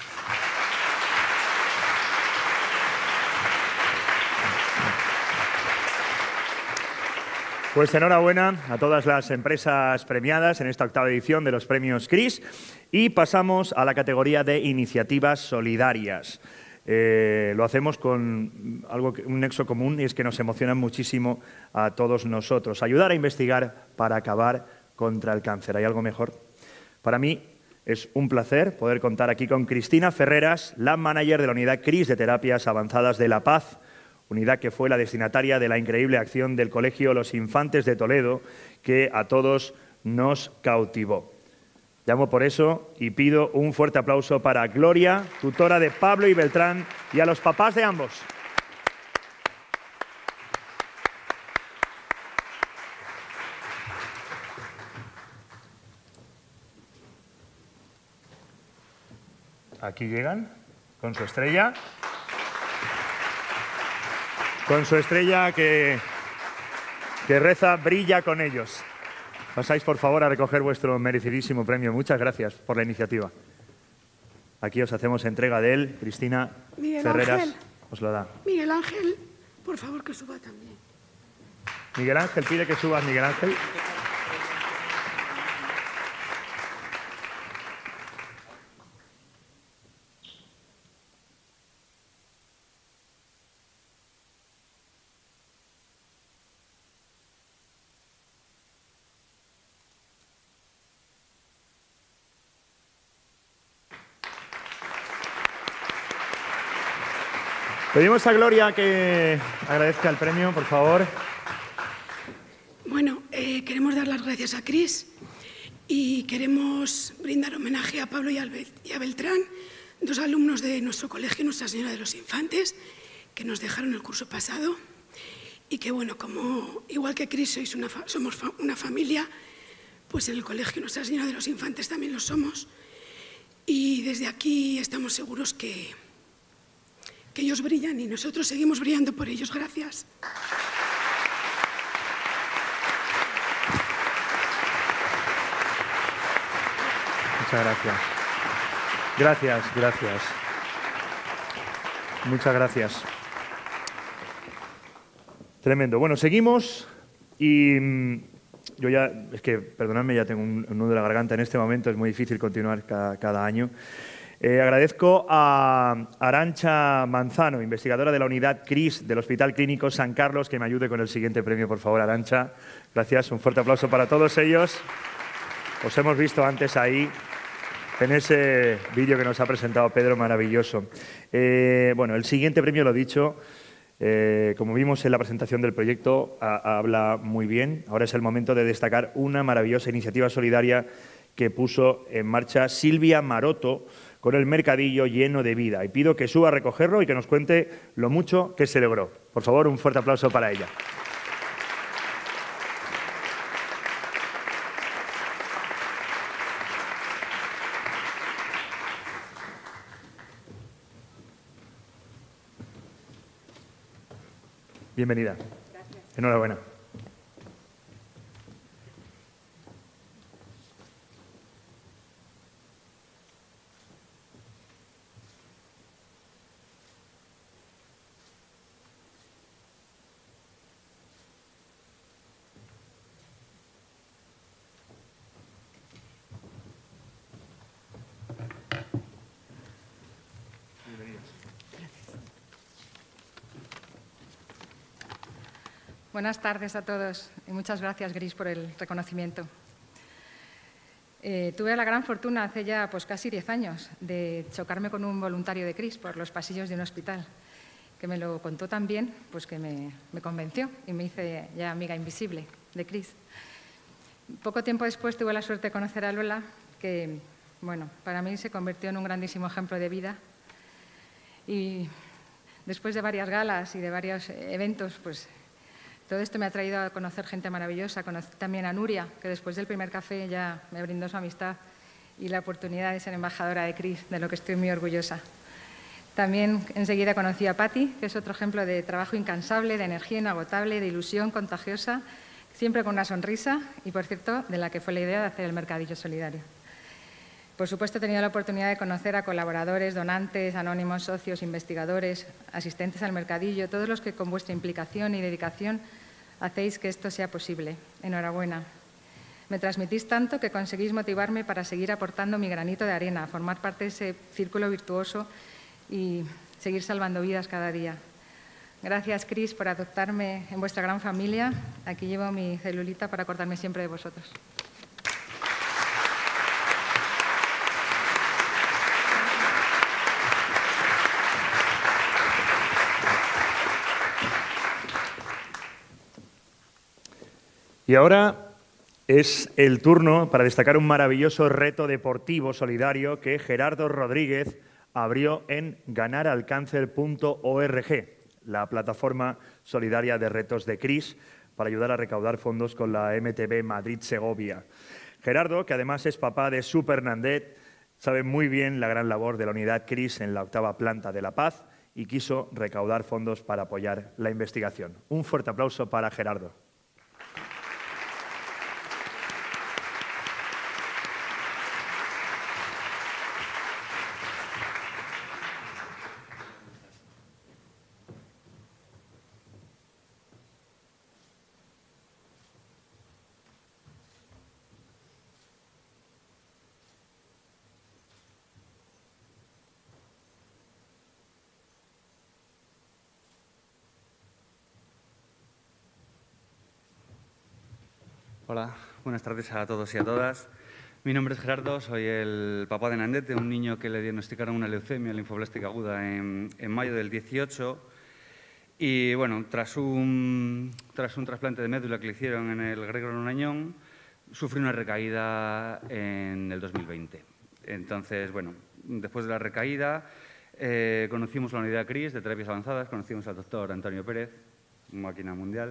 Pues enhorabuena a todas las empresas premiadas en esta octava edición de los premios CRIS y pasamos a la categoría de iniciativas solidarias. Eh, lo hacemos con algo, un nexo común y es que nos emociona muchísimo a todos nosotros. Ayudar a investigar para acabar contra el cáncer. ¿Hay algo mejor? Para mí es un placer poder contar aquí con Cristina Ferreras, la manager de la unidad CRIS de Terapias Avanzadas de La Paz, unidad que fue la destinataria de la increíble acción del Colegio Los Infantes de Toledo, que a todos nos cautivó. Llamo por eso y pido un fuerte aplauso para Gloria, tutora de Pablo y Beltrán, y a los papás de ambos. Aquí llegan con su estrella. Con su estrella que, que reza, brilla con ellos. Pasáis, por favor, a recoger vuestro merecidísimo premio. Muchas gracias por la iniciativa. Aquí os hacemos entrega de él. Cristina Miguel Ferreras Ángel. os lo da. Miguel Ángel, por favor, que suba también. Miguel Ángel, pide que subas, Miguel Ángel. Pedimos a Gloria que agradezca el premio, por favor. Bueno, eh, queremos dar las gracias a CRIS y queremos brindar homenaje a Pablo y a Beltrán, dos alumnos de nuestro colegio, Nuestra Señora de los Infantes, que nos dejaron el curso pasado y que, bueno, como igual que CRIS sois una fa somos fa una familia, pues en el colegio Nuestra Señora de los Infantes también lo somos y desde aquí estamos seguros que que ellos brillan y nosotros seguimos brillando por ellos. Gracias. Muchas gracias. Gracias, gracias. Muchas gracias. Tremendo. Bueno, seguimos y mmm, yo ya, es que, perdonadme, ya tengo un, un nudo de la garganta en este momento, es muy difícil continuar cada, cada año. Eh, agradezco a Arantxa Manzano, investigadora de la unidad CRIS del Hospital Clínico San Carlos, que me ayude con el siguiente premio, por favor, Arantxa. Gracias, un fuerte aplauso para todos ellos. Os hemos visto antes ahí, en ese vídeo que nos ha presentado Pedro, maravilloso. Eh, bueno, el siguiente premio, lo dicho, eh, como vimos en la presentación del proyecto, a, a, habla muy bien. Ahora es el momento de destacar una maravillosa iniciativa solidaria que puso en marcha Silvia Maroto, con el mercadillo lleno de vida. Y pido que suba a recogerlo y que nos cuente lo mucho que se logró. Por favor, un fuerte aplauso para ella. Bienvenida. Gracias. Enhorabuena. Buenas tardes a todos y muchas gracias, Gris, por el reconocimiento. Eh, tuve la gran fortuna hace ya pues, casi diez años de chocarme con un voluntario de Cris por los pasillos de un hospital, que me lo contó tan bien pues, que me, me convenció y me hice ya amiga invisible de Cris. Poco tiempo después tuve la suerte de conocer a Lola, que bueno, para mí se convirtió en un grandísimo ejemplo de vida. Y después de varias galas y de varios eventos, pues todo esto me ha traído a conocer gente maravillosa. Conocí también a Nuria, que después del primer café ya me brindó su amistad y la oportunidad de ser embajadora de Cris, de lo que estoy muy orgullosa. También enseguida conocí a Patti, que es otro ejemplo de trabajo incansable, de energía inagotable, de ilusión contagiosa, siempre con una sonrisa y, por cierto, de la que fue la idea de hacer el Mercadillo Solidario. Por supuesto, he tenido la oportunidad de conocer a colaboradores, donantes, anónimos, socios, investigadores, asistentes al mercadillo, todos los que con vuestra implicación y dedicación hacéis que esto sea posible. Enhorabuena. Me transmitís tanto que conseguís motivarme para seguir aportando mi granito de arena, formar parte de ese círculo virtuoso y seguir salvando vidas cada día. Gracias, Cris, por adoptarme en vuestra gran familia. Aquí llevo mi celulita para acordarme siempre de vosotros. Y ahora es el turno para destacar un maravilloso reto deportivo solidario que Gerardo Rodríguez abrió en ganaralcáncer punto org, la plataforma solidaria de retos de Cris, para ayudar a recaudar fondos con la M T B Madrid-Segovia. Gerardo, que además es papá de Super Nandet, sabe muy bien la gran labor de la unidad Cris en la octava planta de La Paz y quiso recaudar fondos para apoyar la investigación. Un fuerte aplauso para Gerardo. Hola, buenas tardes a todos y a todas. Mi nombre es Gerardo, soy el papá de Nandet, un niño que le diagnosticaron una leucemia linfoblástica aguda en, en mayo del dieciocho. Y bueno, tras un, tras un trasplante de médula que le hicieron en el Gregorio Unañón, sufrió una recaída en el dos mil veinte. Entonces, bueno, después de la recaída, eh, conocimos la unidad Cris de terapias avanzadas, conocimos al doctor Antonio Pérez, máquina mundial.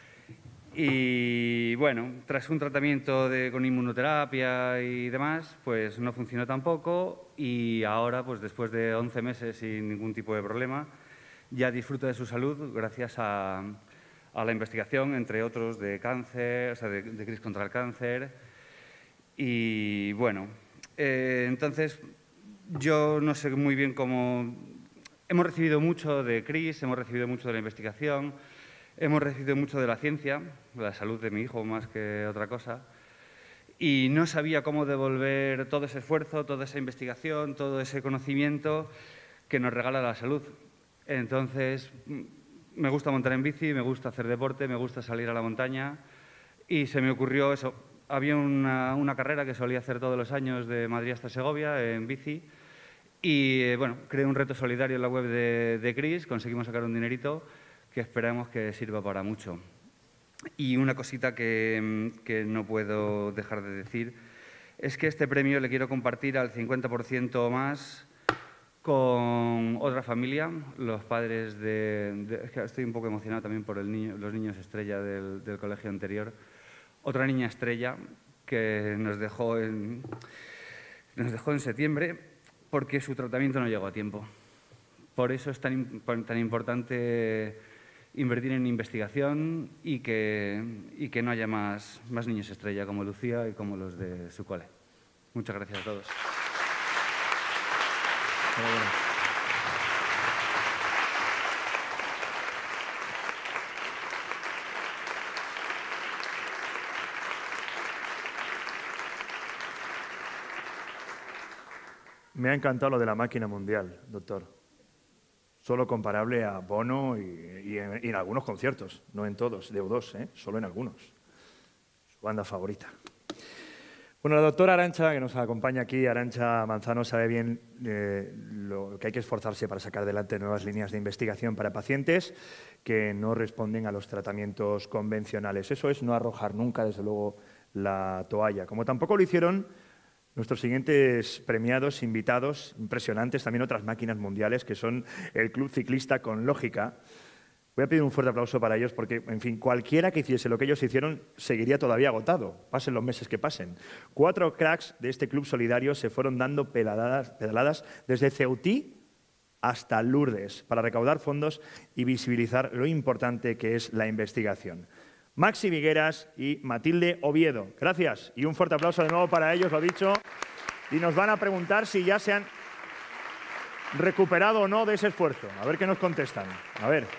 Y bueno, tras un tratamiento de, con inmunoterapia y demás, pues no funcionó tampoco y ahora, pues después de once meses sin ningún tipo de problema, ya disfruta de su salud gracias a, a la investigación, entre otros, de cáncer, o sea, de, de Cris contra el cáncer. Y bueno, eh, entonces yo no sé muy bien cómo... Hemos recibido mucho de Cris, hemos recibido mucho de la investigación. Hemos recibido mucho de la ciencia, de la salud de mi hijo más que otra cosa, y no sabía cómo devolver todo ese esfuerzo, toda esa investigación, todo ese conocimiento que nos regala la salud. Entonces, me gusta montar en bici, me gusta hacer deporte, me gusta salir a la montaña y se me ocurrió eso. Había una, una carrera que solía hacer todos los años de Madrid hasta Segovia en bici y, eh, bueno, creé un reto solidario en la web de, de Cris, conseguimos sacar un dinerito que esperamos que sirva para mucho. Y una cosita que, que no puedo dejar de decir es que este premio le quiero compartir al cincuenta por ciento más con otra familia, los padres de... de es que estoy un poco emocionado también por el niño, los niños estrella del, del colegio anterior. Otra niña estrella que nos dejó en, nos dejó en septiembre porque su tratamiento no llegó a tiempo. Por eso es tan, tan importante invertir en investigación y que, y que no haya más, más niños estrella como Lucía y como los de su cole. Muchas gracias a todos. Me ha encantado lo de la máquina mundial, doctor. Solo comparable a Bono y, y, en, y en algunos conciertos, no en todos, de U dos, ¿eh? Solo en algunos. Su banda favorita. Bueno, la doctora Arantxa, que nos acompaña aquí, Arantxa Manzano, sabe bien eh, lo que hay que esforzarse para sacar adelante nuevas líneas de investigación para pacientes que no responden a los tratamientos convencionales. Eso es no arrojar nunca, desde luego, la toalla. Como tampoco lo hicieron nuestros siguientes premiados, invitados, impresionantes, también otras máquinas mundiales, que son el Club Ciclista con Lógica. Voy a pedir un fuerte aplauso para ellos porque, en fin, cualquiera que hiciese lo que ellos hicieron seguiría todavía agotado, pasen los meses que pasen. Cuatro cracks de este club solidario se fueron dando pedaladas, pedaladas desde Ceutí hasta Lourdes para recaudar fondos y visibilizar lo importante que es la investigación. Maxi Vigueras y Matilde Oviedo. Gracias y un fuerte aplauso de nuevo para ellos, lo dicho. Y nos van a preguntar si ya se han recuperado o no de ese esfuerzo. A ver qué nos contestan. A ver.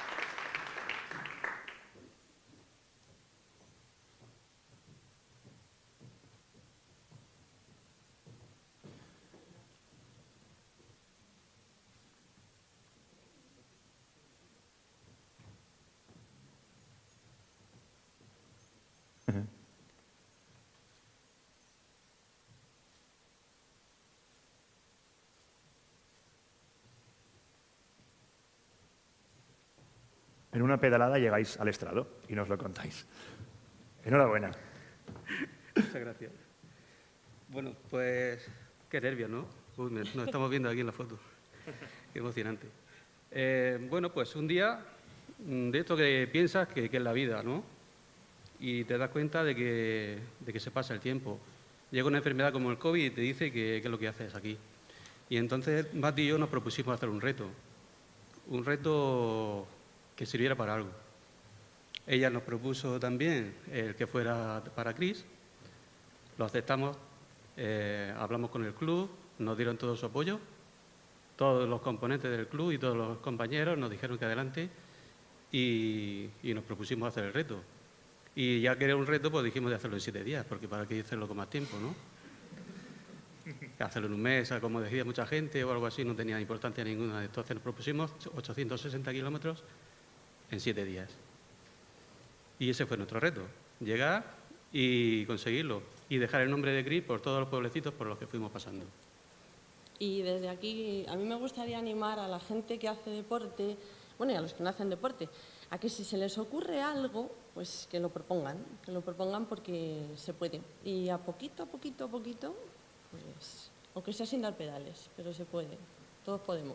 En una pedalada llegáis al estrado y nos lo contáis. Enhorabuena. Muchas gracias. Bueno, pues qué nervios, ¿no? Uy, nos estamos viendo aquí en la foto. Qué emocionante. Eh, bueno, pues un día de esto que piensas que, que es la vida, ¿no? Y te das cuenta de que, de que se pasa el tiempo. Llega una enfermedad como el COVID y te dice que, que es lo que haces aquí. Y entonces Mati y yo nos propusimos hacer un reto. Un reto que sirviera para algo. Ella nos propuso también el que fuera para Cris, lo aceptamos, eh, hablamos con el club, nos dieron todo su apoyo, todos los componentes del club y todos los compañeros nos dijeron que adelante y, y nos propusimos hacer el reto. Y ya que era un reto, pues dijimos de hacerlo en siete días, porque para qué hacerlo con más tiempo, ¿no? Hacerlo en un mes, como decía mucha gente o algo así, no tenía importancia ninguna. Entonces nos propusimos ochocientos sesenta kilómetros en siete días. Y ese fue nuestro reto, llegar y conseguirlo y dejar el nombre de Cris por todos los pueblecitos por los que fuimos pasando. Y desde aquí a mí me gustaría animar a la gente que hace deporte, bueno, y a los que no hacen deporte, a que si se les ocurre algo, pues que lo propongan, que lo propongan porque se puede. Y a poquito, a poquito, a poquito, pues, aunque sea sin dar pedales, pero se puede, todos podemos.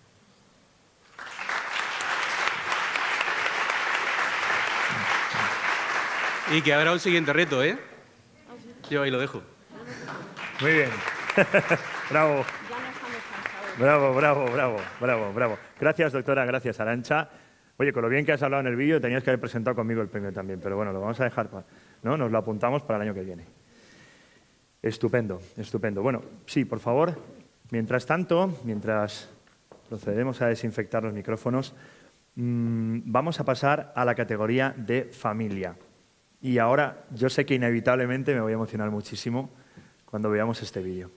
Y que habrá un siguiente reto, ¿eh? Yo ahí lo dejo. Muy bien. Bravo. Bravo, bravo, bravo, bravo, bravo. Gracias, doctora, gracias, Arantxa. Oye, con lo bien que has hablado en el vídeo, tenías que haber presentado conmigo el premio también, pero bueno, lo vamos a dejar, para, ¿no? Nos lo apuntamos para el año que viene. Estupendo, estupendo. Bueno, sí, por favor, mientras tanto, mientras procedemos a desinfectar los micrófonos, mmm, vamos a pasar a la categoría de familia. Y ahora yo sé que inevitablemente me voy a emocionar muchísimo cuando veamos este vídeo.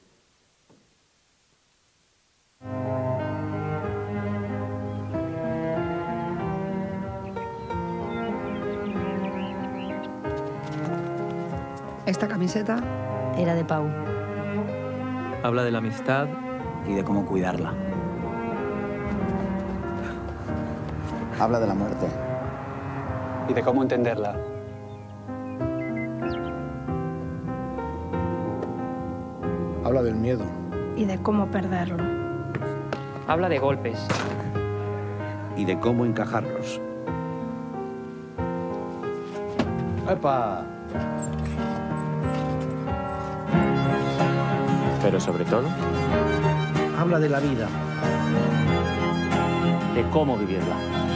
Esta camiseta era de Pau. Habla de la amistad y de cómo cuidarla. Habla de la muerte. Y de cómo entenderla. Habla del miedo. Y de cómo perderlo. Habla de golpes. Y de cómo encajarlos. ¡Epa! Pero sobre todo, Habla de la vida. de cómo vivirla.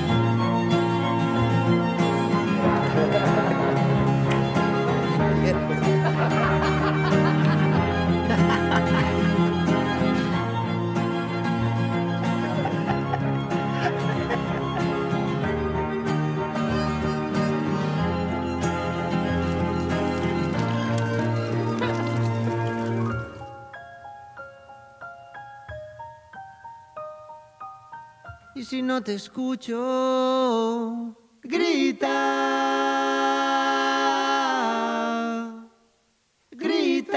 Y si no te escucho, grita, grita.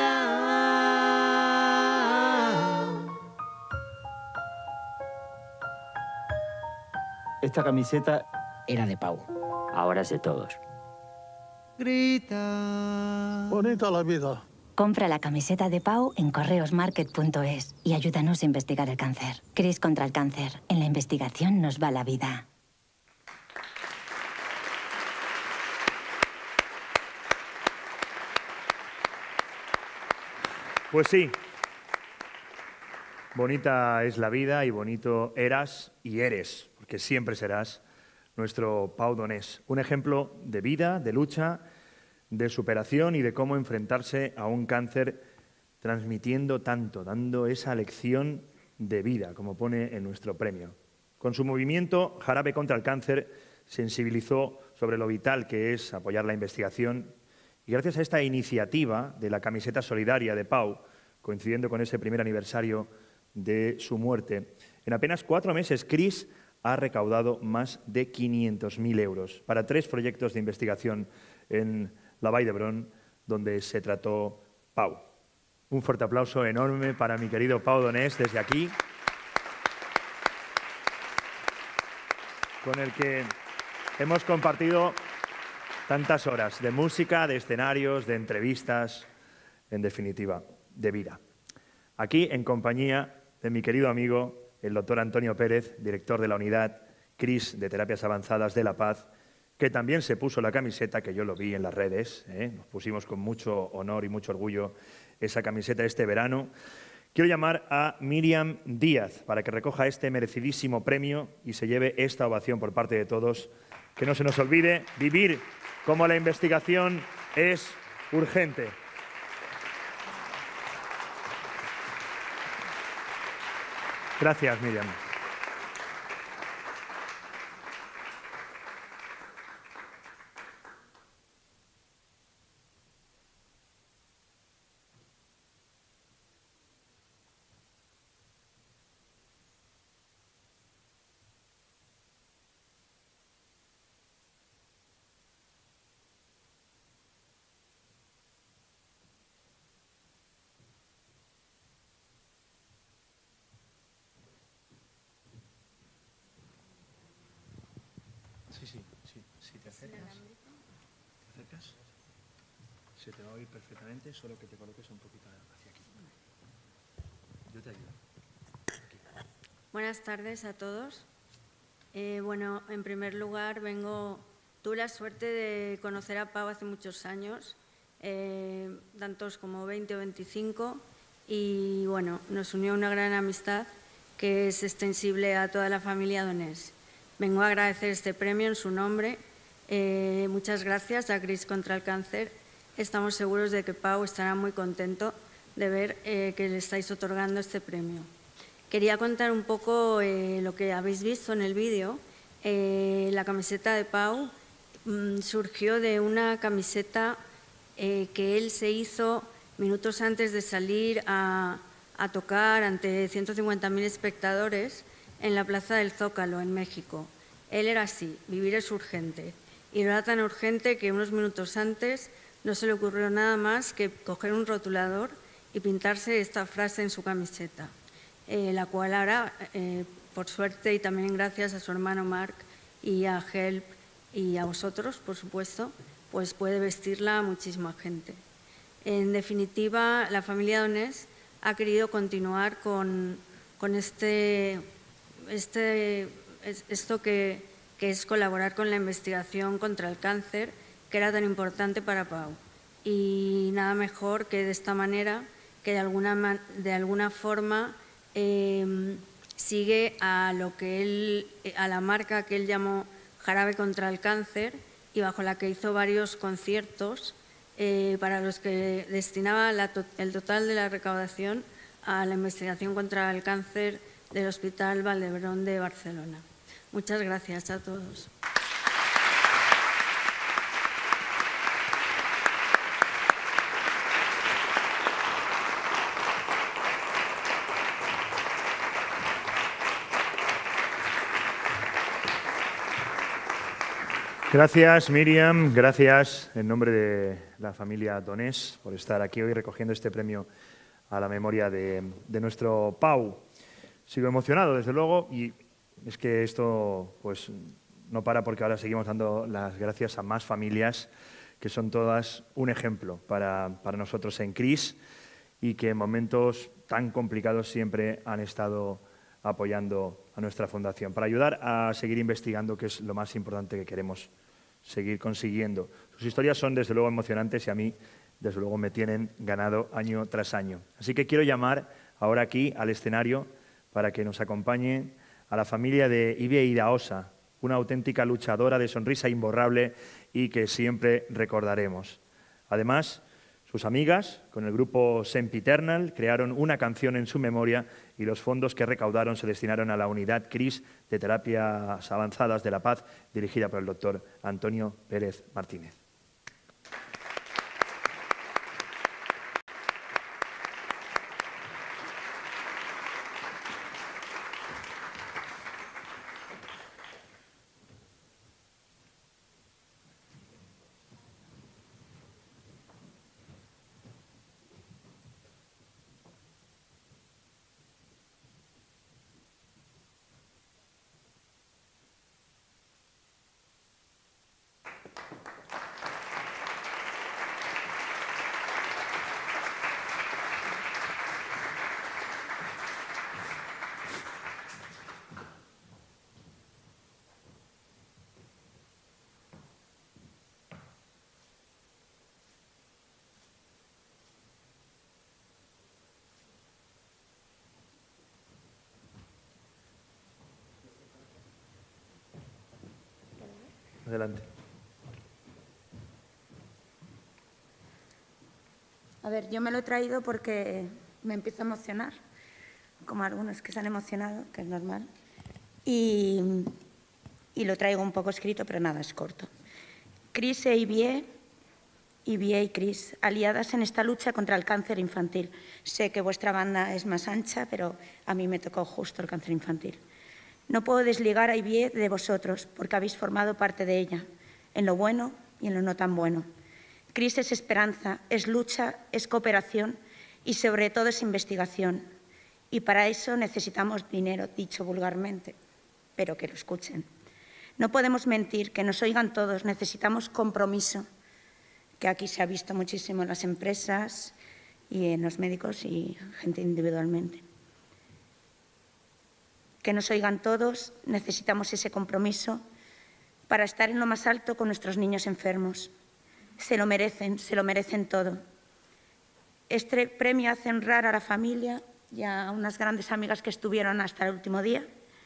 Esta camiseta era de Pau. Ahora es de todos. Grita. Bonita la vida. Compra la camiseta de Pau en correosmarket punto es y ayúdanos a investigar el cáncer. Cris contra el cáncer. En la investigación nos va la vida. Pues sí, bonita es la vida y bonito eras y eres, porque siempre serás nuestro Pau Donés. Un ejemplo de vida, de lucha, de superación y de cómo enfrentarse a un cáncer transmitiendo tanto, dando esa lección de vida, como pone en nuestro premio. Con su movimiento, Jarabe contra el Cáncer sensibilizó sobre lo vital que es apoyar la investigación. Y gracias a esta iniciativa de la camiseta solidaria de Pau, coincidiendo con ese primer aniversario de su muerte, en apenas cuatro meses Cris ha recaudado más de quinientos mil euros para tres proyectos de investigación en la Vall d'Hebron, donde se trató Pau. Un fuerte aplauso enorme para mi querido Pau Donés desde aquí, con el que hemos compartido tantas horas de música, de escenarios, de entrevistas, en definitiva, de vida. Aquí, en compañía de mi querido amigo, el doctor Antonio Pérez, director de la unidad Cris de Terapias Avanzadas de La Paz, que también se puso la camiseta, que yo lo vi en las redes, ¿eh? Nos pusimos con mucho honor y mucho orgullo esa camiseta este verano. Quiero llamar a Miriam Díaz para que recoja este merecidísimo premio y se lleve esta ovación por parte de todos. Que no se nos olvide vivir como la investigación es urgente. Gracias, Miriam. Sí, sí, sí, si te acercas, te acercas, se te va a oír perfectamente, solo que te coloques un poquito hacia aquí. Yo te ayudo. Aquí. Buenas tardes a todos. Eh, bueno, en primer lugar, vengo, tuve la suerte de conocer a Pau hace muchos años, eh, tantos como veinte o veinticinco, y bueno, nos unió una gran amistad que es extensible a toda la familia Donés. Vengo a agradecer este premio en su nombre. Eh, muchas gracias a Cris contra el Cáncer. Estamos seguros de que Pau estará muy contento de ver eh, que le estáis otorgando este premio. Quería contar un poco eh, lo que habéis visto en el vídeo. Eh, la camiseta de Pau mmm, surgió de una camiseta eh, que él se hizo minutos antes de salir a, a tocar ante ciento cincuenta mil espectadores en la Plaza del Zócalo, en México. Él era así, vivir es urgente. Y era tan urgente que unos minutos antes no se le ocurrió nada más que coger un rotulador y pintarse esta frase en su camiseta, eh, la cual ahora, eh, por suerte y también gracias a su hermano Marc y a Help y a vosotros, por supuesto, pues puede vestirla a muchísima gente. En definitiva, la familia Donés ha querido continuar con, con este... Este, esto que, que es colaborar con la investigación contra el cáncer, que era tan importante para Pau. Y nada mejor que de esta manera, que de alguna, de alguna forma eh, sigue a, lo que él, a la marca que él llamó Jarabe contra el Cáncer y bajo la que hizo varios conciertos eh, para los que destinaba la, el total de la recaudación a la investigación contra el cáncer del Hospital Vall d'Hebron de Barcelona. Muchas gracias a todos. Gracias, Miriam. Gracias en nombre de la familia Donés por estar aquí hoy recogiendo este premio a la memoria de, de nuestro Pau. Sigo emocionado, desde luego, y es que esto pues, no para, porque ahora seguimos dando las gracias a más familias que son todas un ejemplo para, para nosotros en CRIS y que en momentos tan complicados siempre han estado apoyando a nuestra fundación para ayudar a seguir investigando, que es lo más importante que queremos seguir consiguiendo. Sus historias son desde luego emocionantes y a mí desde luego me tienen ganado año tras año. Así que quiero llamar ahora aquí al escenario para que nos acompañe a la familia de Ibie Idaosa, una auténtica luchadora de sonrisa imborrable y que siempre recordaremos. Además, sus amigas, con el grupo Sempiternal, crearon una canción en su memoria y los fondos que recaudaron se destinaron a la unidad CRIS de Terapias Avanzadas de la Paz, dirigida por el doctor Antonio Pérez Martínez. Adelante. A ver, yo me lo he traído porque me empiezo a emocionar, como algunos que se han emocionado, que es normal, y, y lo traigo un poco escrito, pero nada, es corto. CRIS e Ibie, Ibie y CRIS, aliadas en esta lucha contra el cáncer infantil. Sé que vuestra banda es más ancha, pero a mí me tocó justo el cáncer infantil. No puedo desligar a Ibie de vosotros, porque habéis formado parte de ella, en lo bueno y en lo no tan bueno. CRIS es esperanza, es lucha, es cooperación y sobre todo es investigación. Y para eso necesitamos dinero, dicho vulgarmente, pero que lo escuchen. No podemos mentir, que nos oigan todos, necesitamos compromiso, que aquí se ha visto muchísimo en las empresas y en los médicos y gente individualmente. Que nos oigan todos, necesitamos ese compromiso para estar en lo más alto con nuestros niños enfermos. Se lo merecen, se lo merecen todo. Este premio hace honrar a la familia y a unas grandes amigas que estuvieron hasta el último día,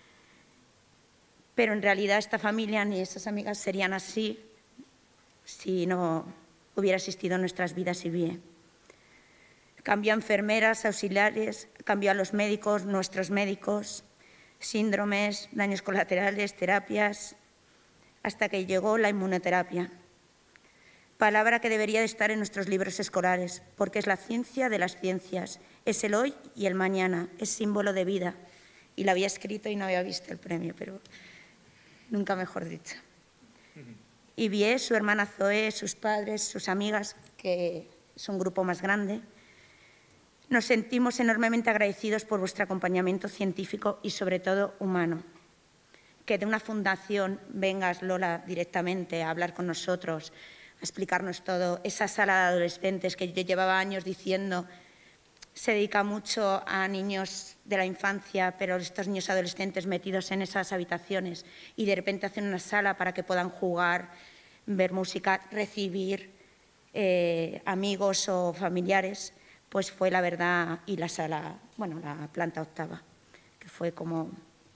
pero en realidad esta familia ni esas amigas serían así si no hubiera existido en nuestras vidas Ibie. Cambió a enfermeras, auxiliares, cambió a los médicos, nuestros médicos, síndromes, daños colaterales, terapias, hasta que llegó la inmunoterapia. Palabra que debería de estar en nuestros libros escolares, porque es la ciencia de las ciencias, es el hoy y el mañana, es símbolo de vida. Y lo había escrito y no había visto el premio, pero nunca mejor dicho. Ibie, su hermana Zoe, sus padres, sus amigas, que es un grupo más grande, nos sentimos enormemente agradecidos por vuestro acompañamiento científico y, sobre todo, humano. Que de una fundación vengas, Lola, directamente a hablar con nosotros, a explicarnos todo. Esa sala de adolescentes que yo llevaba años diciendo se dedica mucho a niños de la infancia, pero estos niños adolescentes metidos en esas habitaciones y de repente hacen una sala para que puedan jugar, ver música, recibir eh, amigos o familiares. Pues fue la verdad, y la sala, bueno, la planta octava, que fue como...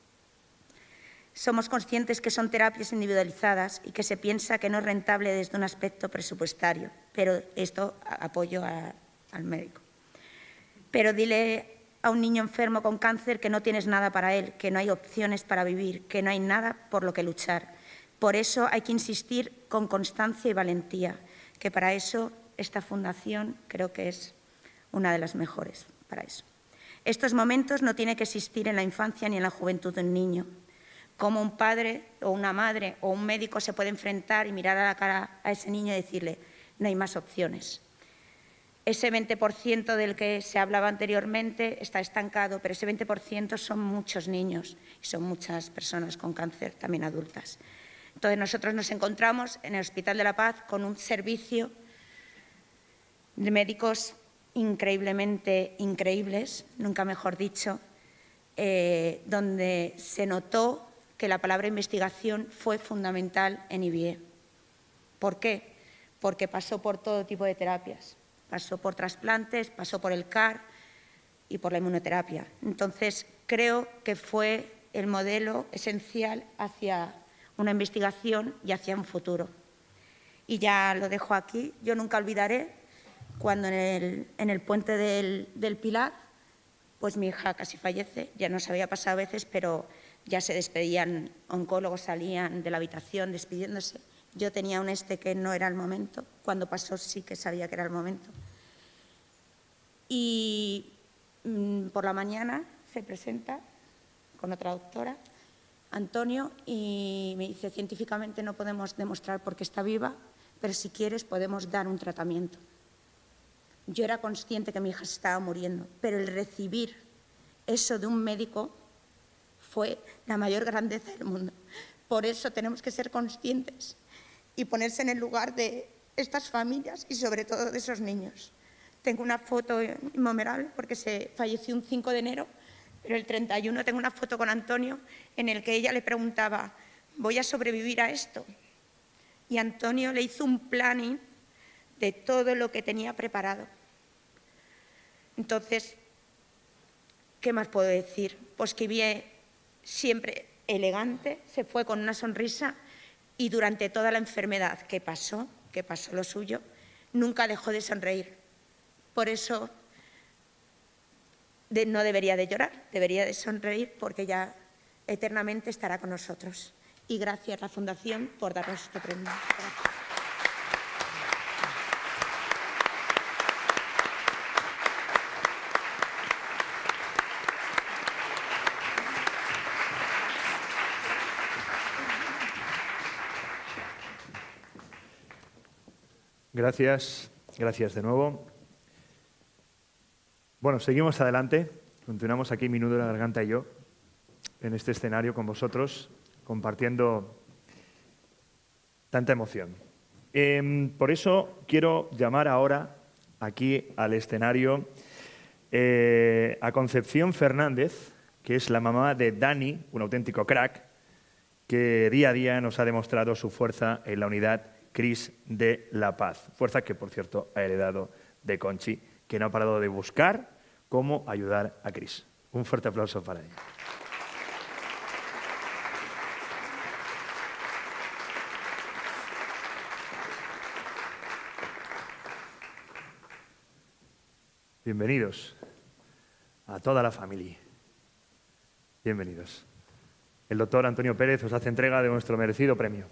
Somos conscientes que son terapias individualizadas y que se piensa que no es rentable desde un aspecto presupuestario, pero esto apoyo a, al médico. Pero dile a un niño enfermo con cáncer que no tienes nada para él, que no hay opciones para vivir, que no hay nada por lo que luchar. Por eso hay que insistir con constancia y valentía, que para eso esta fundación creo que es una de las mejores para eso. Estos momentos no tienen que existir en la infancia ni en la juventud de un niño. Cómo un padre o una madre o un médico se puede enfrentar y mirar a la cara a ese niño y decirle, no hay más opciones. Ese veinte por ciento del que se hablaba anteriormente está estancado, pero ese veinte por ciento son muchos niños y son muchas personas con cáncer, también adultas. Entonces, nosotros nos encontramos en el Hospital de la Paz con un servicio de médicos increíblemente increíbles, nunca mejor dicho, eh, donde se notó que la palabra investigación fue fundamental en I B E. ¿Por qué? Porque pasó por todo tipo de terapias. Pasó por trasplantes, pasó por el C A R y por la inmunoterapia. Entonces, creo que fue el modelo esencial hacia una investigación y hacia un futuro. Y ya lo dejo aquí. Yo nunca olvidaré cuando en el, en el puente del, del Pilar, pues mi hija casi fallece. Ya nos había pasado a veces, pero ya se despedían oncólogos, salían de la habitación despidiéndose. Yo tenía un este que no era el momento. Cuando pasó sí que sabía que era el momento. Y mmm, por la mañana se presenta con otra doctora, Antonio, y me dice, científicamente no podemos demostrar por qué está viva, pero si quieres podemos dar un tratamiento. Yo era consciente que mi hija se estaba muriendo, pero el recibir eso de un médico fue la mayor grandeza del mundo. Por eso tenemos que ser conscientes y ponerse en el lugar de estas familias y sobre todo de esos niños. Tengo una foto inmemorable porque se falleció un cinco de enero, pero el treinta y uno tengo una foto con Antonio en el que ella le preguntaba, ¿voy a sobrevivir a esto? Y Antonio le hizo un planning de todo lo que tenía preparado. Entonces, ¿qué más puedo decir? Pues que vi siempre elegante, se fue con una sonrisa y durante toda la enfermedad que pasó, que pasó lo suyo, nunca dejó de sonreír. Por eso de, no debería de llorar, debería de sonreír porque ya eternamente estará con nosotros. Y gracias a la Fundación por darnos este premio. Gracias. Gracias, gracias de nuevo. Bueno, seguimos adelante. Continuamos aquí, mi nudo de la garganta y yo, en este escenario con vosotros, compartiendo tanta emoción. Eh, por eso quiero llamar ahora aquí al escenario eh, a Concepción Fernández, que es la mamá de Dani, un auténtico crack, que día a día nos ha demostrado su fuerza en la unidad Cris de la Paz. Fuerza que, por cierto, ha heredado de Conchi, que no ha parado de buscar cómo ayudar a Cris. Un fuerte aplauso para ella. Bienvenidos a toda la familia. Bienvenidos. El doctor Antonio Pérez os hace entrega de nuestro merecido premio.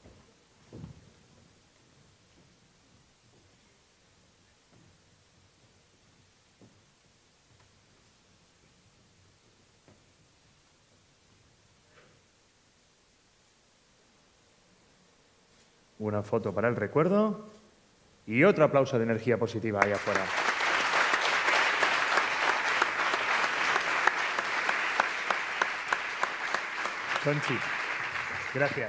Una foto para el recuerdo y otro aplauso de energía positiva ahí afuera. Conchi, gracias.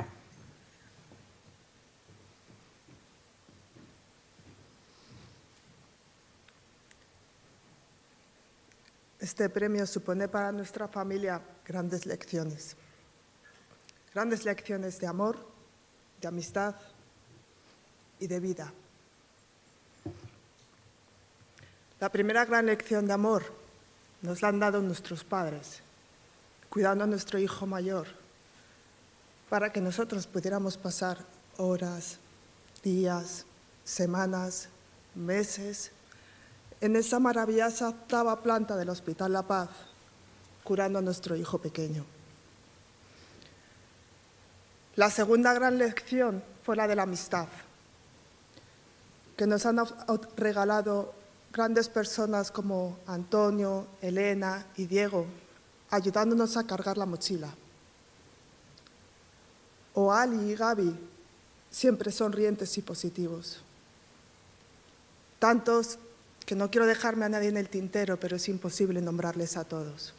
Este premio supone para nuestra familia grandes lecciones. Grandes lecciones de amor, de amistad y de vida. La primera gran lección de amor nos la han dado nuestros padres, cuidando a nuestro hijo mayor, para que nosotros pudiéramos pasar horas, días, semanas, meses en esa maravillosa octava planta del Hospital La Paz, curando a nuestro hijo pequeño. La segunda gran lección fue la de la amistad, que nos han regalado grandes personas como Antonio, Elena y Diego, ayudándonos a cargar la mochila. O Ali y Gaby, siempre sonrientes y positivos. Tantos que no quiero dejarme a nadie en el tintero, pero es imposible nombrarles a todos.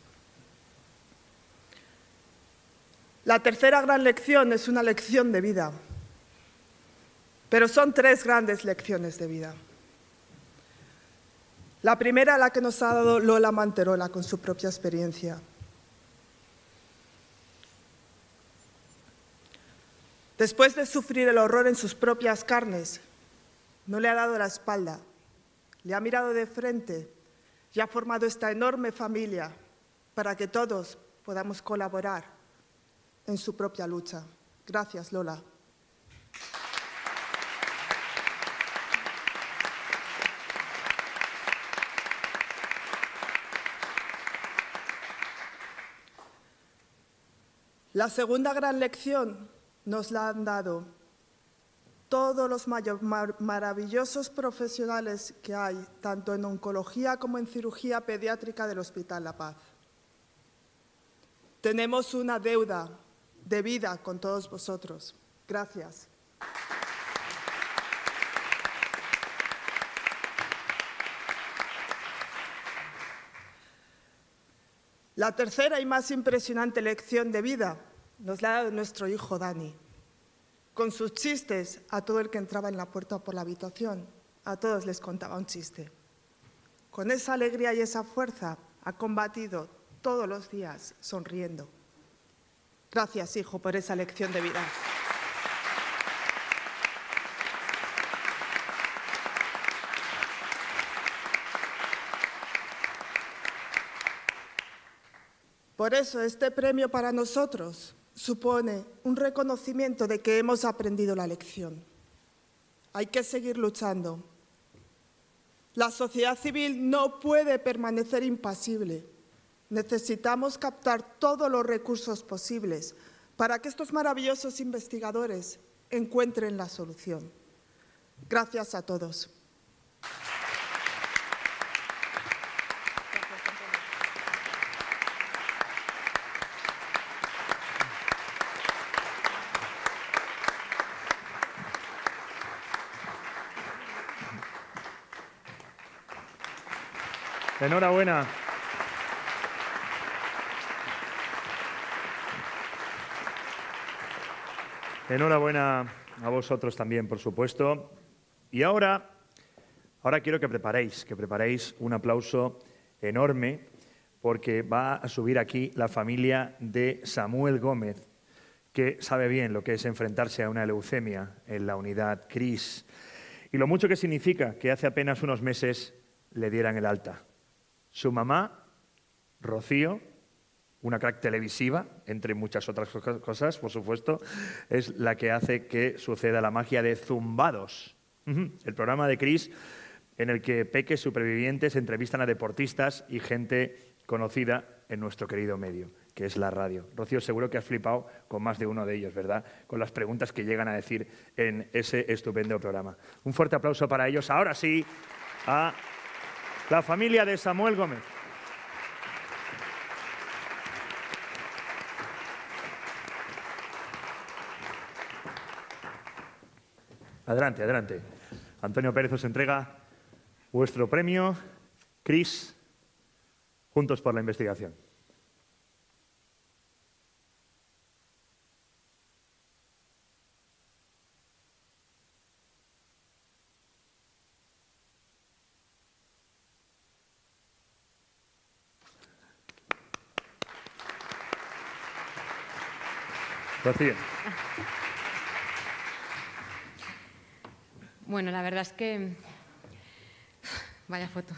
La tercera gran lección es una lección de vida, pero son tres grandes lecciones de vida. La primera, la que nos ha dado Lola Manterola con su propia experiencia. Después de sufrir el horror en sus propias carnes, no le ha dado la espalda, le ha mirado de frente y ha formado esta enorme familia para que todos podamos colaborar en su propia lucha. Gracias, Lola. La segunda gran lección nos la han dado todos los maravillosos profesionales que hay, tanto en oncología como en cirugía pediátrica del Hospital La Paz. Tenemos una deuda de vida con todos vosotros. Gracias. La tercera y más impresionante lección de vida nos la ha dado nuestro hijo Dani. Con sus chistes, a todo el que entraba en la puerta por la habitación, a todos les contaba un chiste. Con esa alegría y esa fuerza ha combatido todos los días sonriendo. Gracias, hijo, por esa lección de vida. Por eso este premio para nosotros supone un reconocimiento de que hemos aprendido la lección. Hay que seguir luchando. La sociedad civil no puede permanecer impasible. Necesitamos captar todos los recursos posibles para que estos maravillosos investigadores encuentren la solución. Gracias a todos. Enhorabuena. Enhorabuena a vosotros también, por supuesto. Y ahora, ahora quiero que preparéis, que preparéis un aplauso enorme, porque va a subir aquí la familia de Samuel Gómez, que sabe bien lo que es enfrentarse a una leucemia en la unidad CRIS y lo mucho que significa que hace apenas unos meses le dieran el alta. Su mamá, Rocío, una crack televisiva, entre muchas otras cosas, por supuesto, es la que hace que suceda la magia de Zumbados, el programa de CRIS en el que peques supervivientes entrevistan a deportistas y gente conocida en nuestro querido medio, que es la radio. Rocío, seguro que has flipado con más de uno de ellos, ¿verdad? Con las preguntas que llegan a decir en ese estupendo programa. Un fuerte aplauso para ellos. Ahora sí, a la familia de Samuel Gómez. Adelante, adelante. Antonio Pérez os entrega vuestro premio CRIS, Juntos por la Investigación. Rocío. Bueno, la verdad es que... Vaya foto.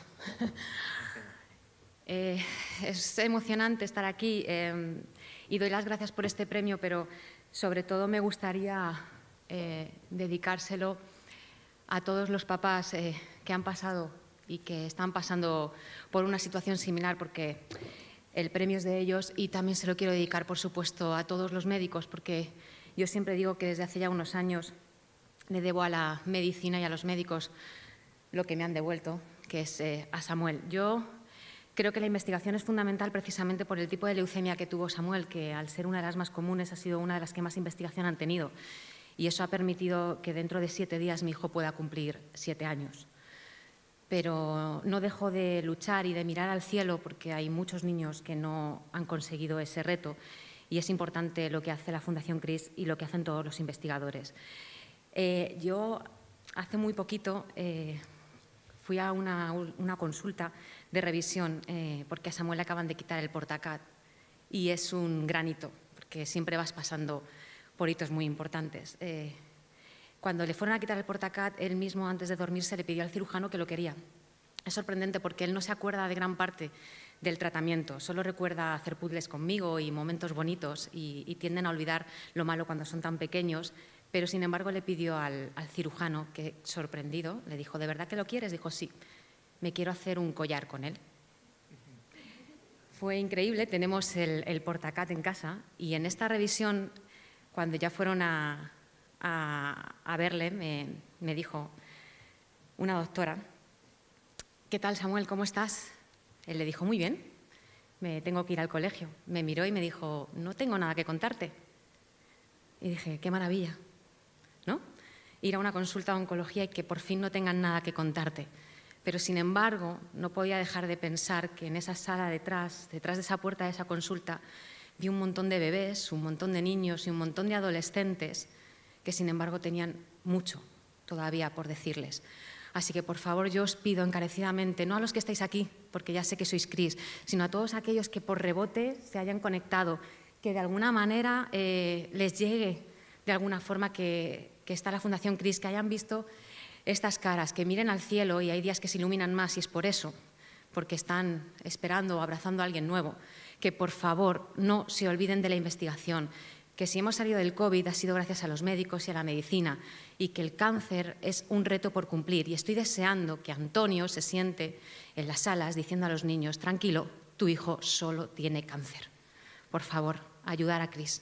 eh, es emocionante estar aquí eh, y doy las gracias por este premio, pero sobre todo me gustaría eh, dedicárselo a todos los papás eh, que han pasado y que están pasando por una situación similar, porque el premio es de ellos, y también se lo quiero dedicar, por supuesto, a todos los médicos, porque yo siempre digo que desde hace ya unos años le debo a la medicina y a los médicos lo que me han devuelto, que es eh, a Samuel. Yo creo que la investigación es fundamental precisamente por el tipo de leucemia que tuvo Samuel, que al ser una de las más comunes ha sido una de las que más investigación han tenido, y eso ha permitido que dentro de siete días mi hijo pueda cumplir siete años. pero no dejo de luchar y de mirar al cielo porque hay muchos niños que no han conseguido ese reto y es importante lo que hace la Fundación CRIS y lo que hacen todos los investigadores. Eh, yo hace muy poquito eh, fui a una, una consulta de revisión eh, porque a Samuel le acaban de quitar el Portacat y es un gran hito porque siempre vas pasando por hitos muy importantes. Eh, Cuando le fueron a quitar el Portacat, él mismo antes de dormirse le pidió al cirujano que lo quería. Es sorprendente porque él no se acuerda de gran parte del tratamiento, solo recuerda hacer puzzles conmigo y momentos bonitos y, y tienden a olvidar lo malo cuando son tan pequeños, pero sin embargo le pidió al, al cirujano, que sorprendido, le dijo, ¿de verdad que lo quieres? Dijo, sí, me quiero hacer un collar con él. Fue increíble, tenemos el, el Portacat en casa y en esta revisión, cuando ya fueron a... A, a verle, me, me dijo una doctora, ¿qué tal, Samuel? ¿Cómo estás? Él le dijo, muy bien, me tengo que ir al colegio. Me miró y me dijo, no tengo nada que contarte. Y dije, qué maravilla, ¿no? Ir a una consulta de oncología y que por fin no tengan nada que contarte. Pero, sin embargo, no podía dejar de pensar que en esa sala detrás, detrás de esa puerta de esa consulta, vi un montón de bebés, un montón de niños y un montón de adolescentes que sin embargo tenían mucho todavía por decirles. Así que por favor yo os pido encarecidamente, no a los que estáis aquí, porque ya sé que sois CRIS, sino a todos aquellos que por rebote se hayan conectado, que de alguna manera eh, les llegue de alguna forma que, que está la Fundación CRIS, que hayan visto estas caras, que miren al cielo y hay días que se iluminan más y es por eso, porque están esperando o abrazando a alguien nuevo, que por favor no se olviden de la investigación, que si hemos salido del COVID ha sido gracias a los médicos y a la medicina y que el cáncer es un reto por cumplir. Y estoy deseando que Antonio se siente en las salas diciendo a los niños, tranquilo, tu hijo solo tiene cáncer. Por favor, ayudar a CRIS.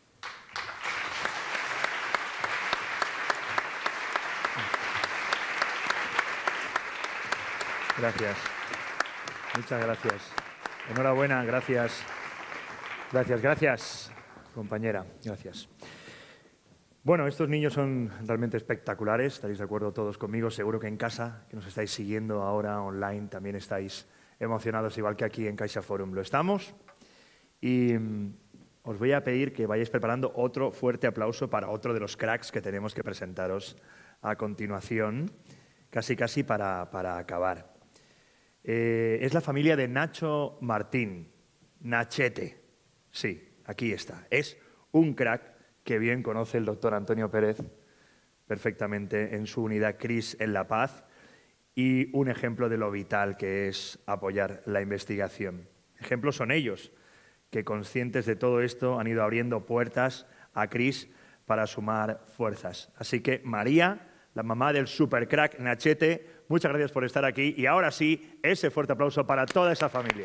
Gracias. Muchas gracias. Enhorabuena, gracias. Gracias, gracias. Compañera, gracias. Bueno, estos niños son realmente espectaculares, estaréis de acuerdo todos conmigo, seguro que en casa, que nos estáis siguiendo ahora online, también estáis emocionados, igual que aquí en CaixaForum. Lo estamos y mm, os voy a pedir que vayáis preparando otro fuerte aplauso para otro de los cracks que tenemos que presentaros a continuación, casi casi para, para acabar. Eh, es la familia de Nacho Martín, Nachete, sí. Aquí está. Es un crack que bien conoce el doctor Antonio Pérez perfectamente en su unidad CRIS en La Paz y un ejemplo de lo vital que es apoyar la investigación. Ejemplos son ellos, que conscientes de todo esto han ido abriendo puertas a CRIS para sumar fuerzas. Así que María, la mamá del supercrack Nachete, muchas gracias por estar aquí y ahora sí, ese fuerte aplauso para toda esa familia.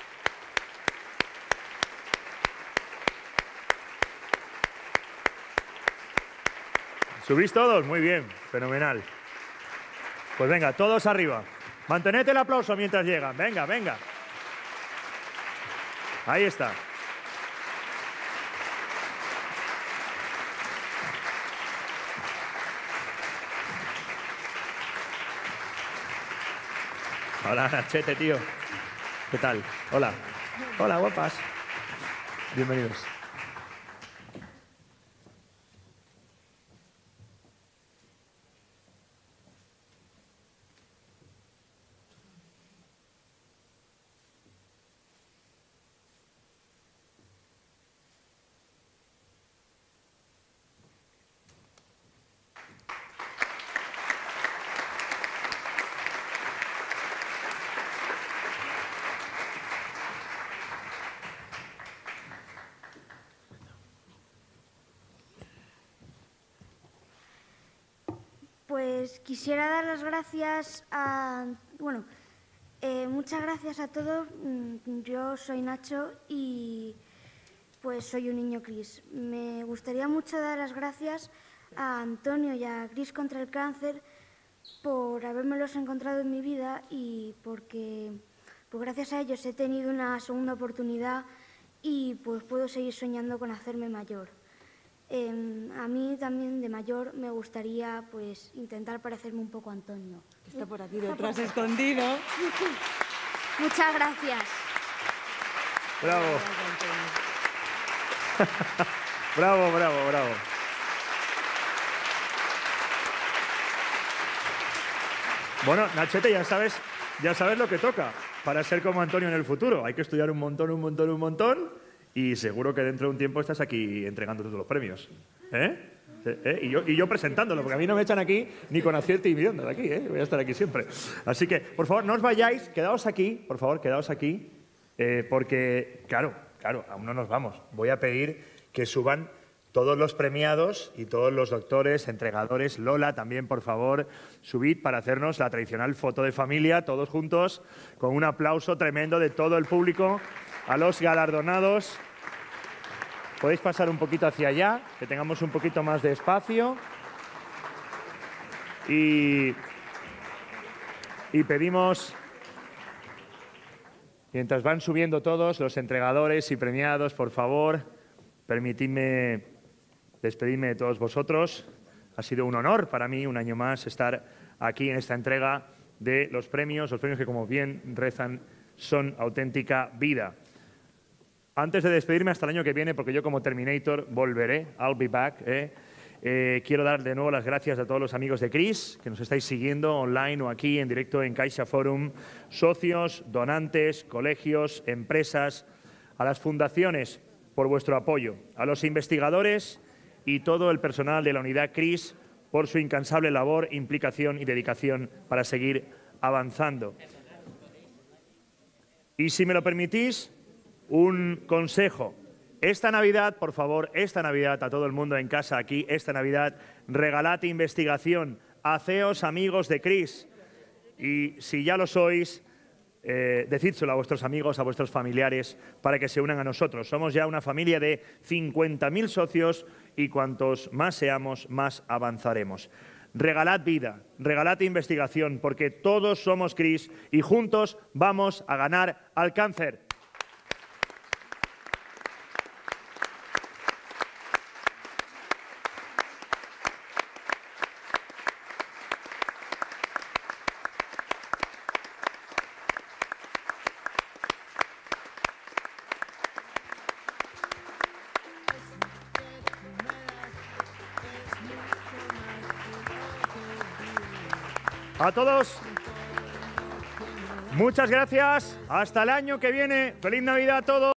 ¿Subís todos? Muy bien, fenomenal. Pues venga, todos arriba. Mantened el aplauso mientras llegan. Venga, venga. Ahí está. Hola, Nachete, tío. ¿Qué tal? Hola. Hola, guapas. Bienvenidos. Pues quisiera dar las gracias a... Bueno, eh, muchas gracias a todos. Yo soy Nacho y pues soy un niño CRIS. Me gustaría mucho dar las gracias a Antonio y a CRIS contra el cáncer por habérmelos encontrado en mi vida y porque pues gracias a ellos he tenido una segunda oportunidad y pues puedo seguir soñando con hacerme mayor. Eh, a mí también de mayor me gustaría pues intentar parecerme un poco a Antonio. Que está por aquí detrás escondido. Muchas gracias. Bravo. Bravo, bravo, bravo. Bueno, Nachete, ya sabes, ya sabes lo que toca para ser como Antonio en el futuro. Hay que estudiar un montón, un montón, un montón y seguro que dentro de un tiempo estás aquí entregando todos los premios. ¿Eh? ¿Eh? Y, yo, y yo presentándolo, porque a mí no me echan aquí ni con acierto y midiendo de aquí, ¿eh? Voy a estar aquí siempre. Así que, por favor, no os vayáis, quedaos aquí, por favor, quedaos aquí, eh, porque, claro, claro, aún no nos vamos. Voy a pedir que suban todos los premiados y todos los doctores, entregadores. Lola, también, por favor, subid para hacernos la tradicional foto de familia, todos juntos, con un aplauso tremendo de todo el público a los galardonados. Podéis pasar un poquito hacia allá, que tengamos un poquito más de espacio. Y, y pedimos, mientras van subiendo todos los entregadores y premiados, por favor, permitidme despedirme de todos vosotros. Ha sido un honor para mí, un año más, estar aquí en esta entrega de los premios, los premios que, como bien rezan, son auténtica vida. Antes de despedirme hasta el año que viene, porque yo como Terminator volveré, I'll be back, ¿eh? Eh, quiero dar de nuevo las gracias a todos los amigos de CRIS que nos estáis siguiendo online o aquí en directo en Caixa Forum, socios, donantes, colegios, empresas, a las fundaciones por vuestro apoyo, a los investigadores y todo el personal de la unidad CRIS por su incansable labor, implicación y dedicación para seguir avanzando. Y si me lo permitís, un consejo. Esta Navidad, por favor, esta Navidad, a todo el mundo en casa aquí, esta Navidad, regalad investigación, haceos amigos de CRIS. Y si ya lo sois, eh, decídselo a vuestros amigos, a vuestros familiares, para que se unan a nosotros. Somos ya una familia de cincuenta mil socios y cuantos más seamos, más avanzaremos. Regalad vida, regalad investigación, porque todos somos CRIS y juntos vamos a ganar al cáncer. A todos, muchas gracias. Hasta el año que viene. ¡Feliz Navidad a todos!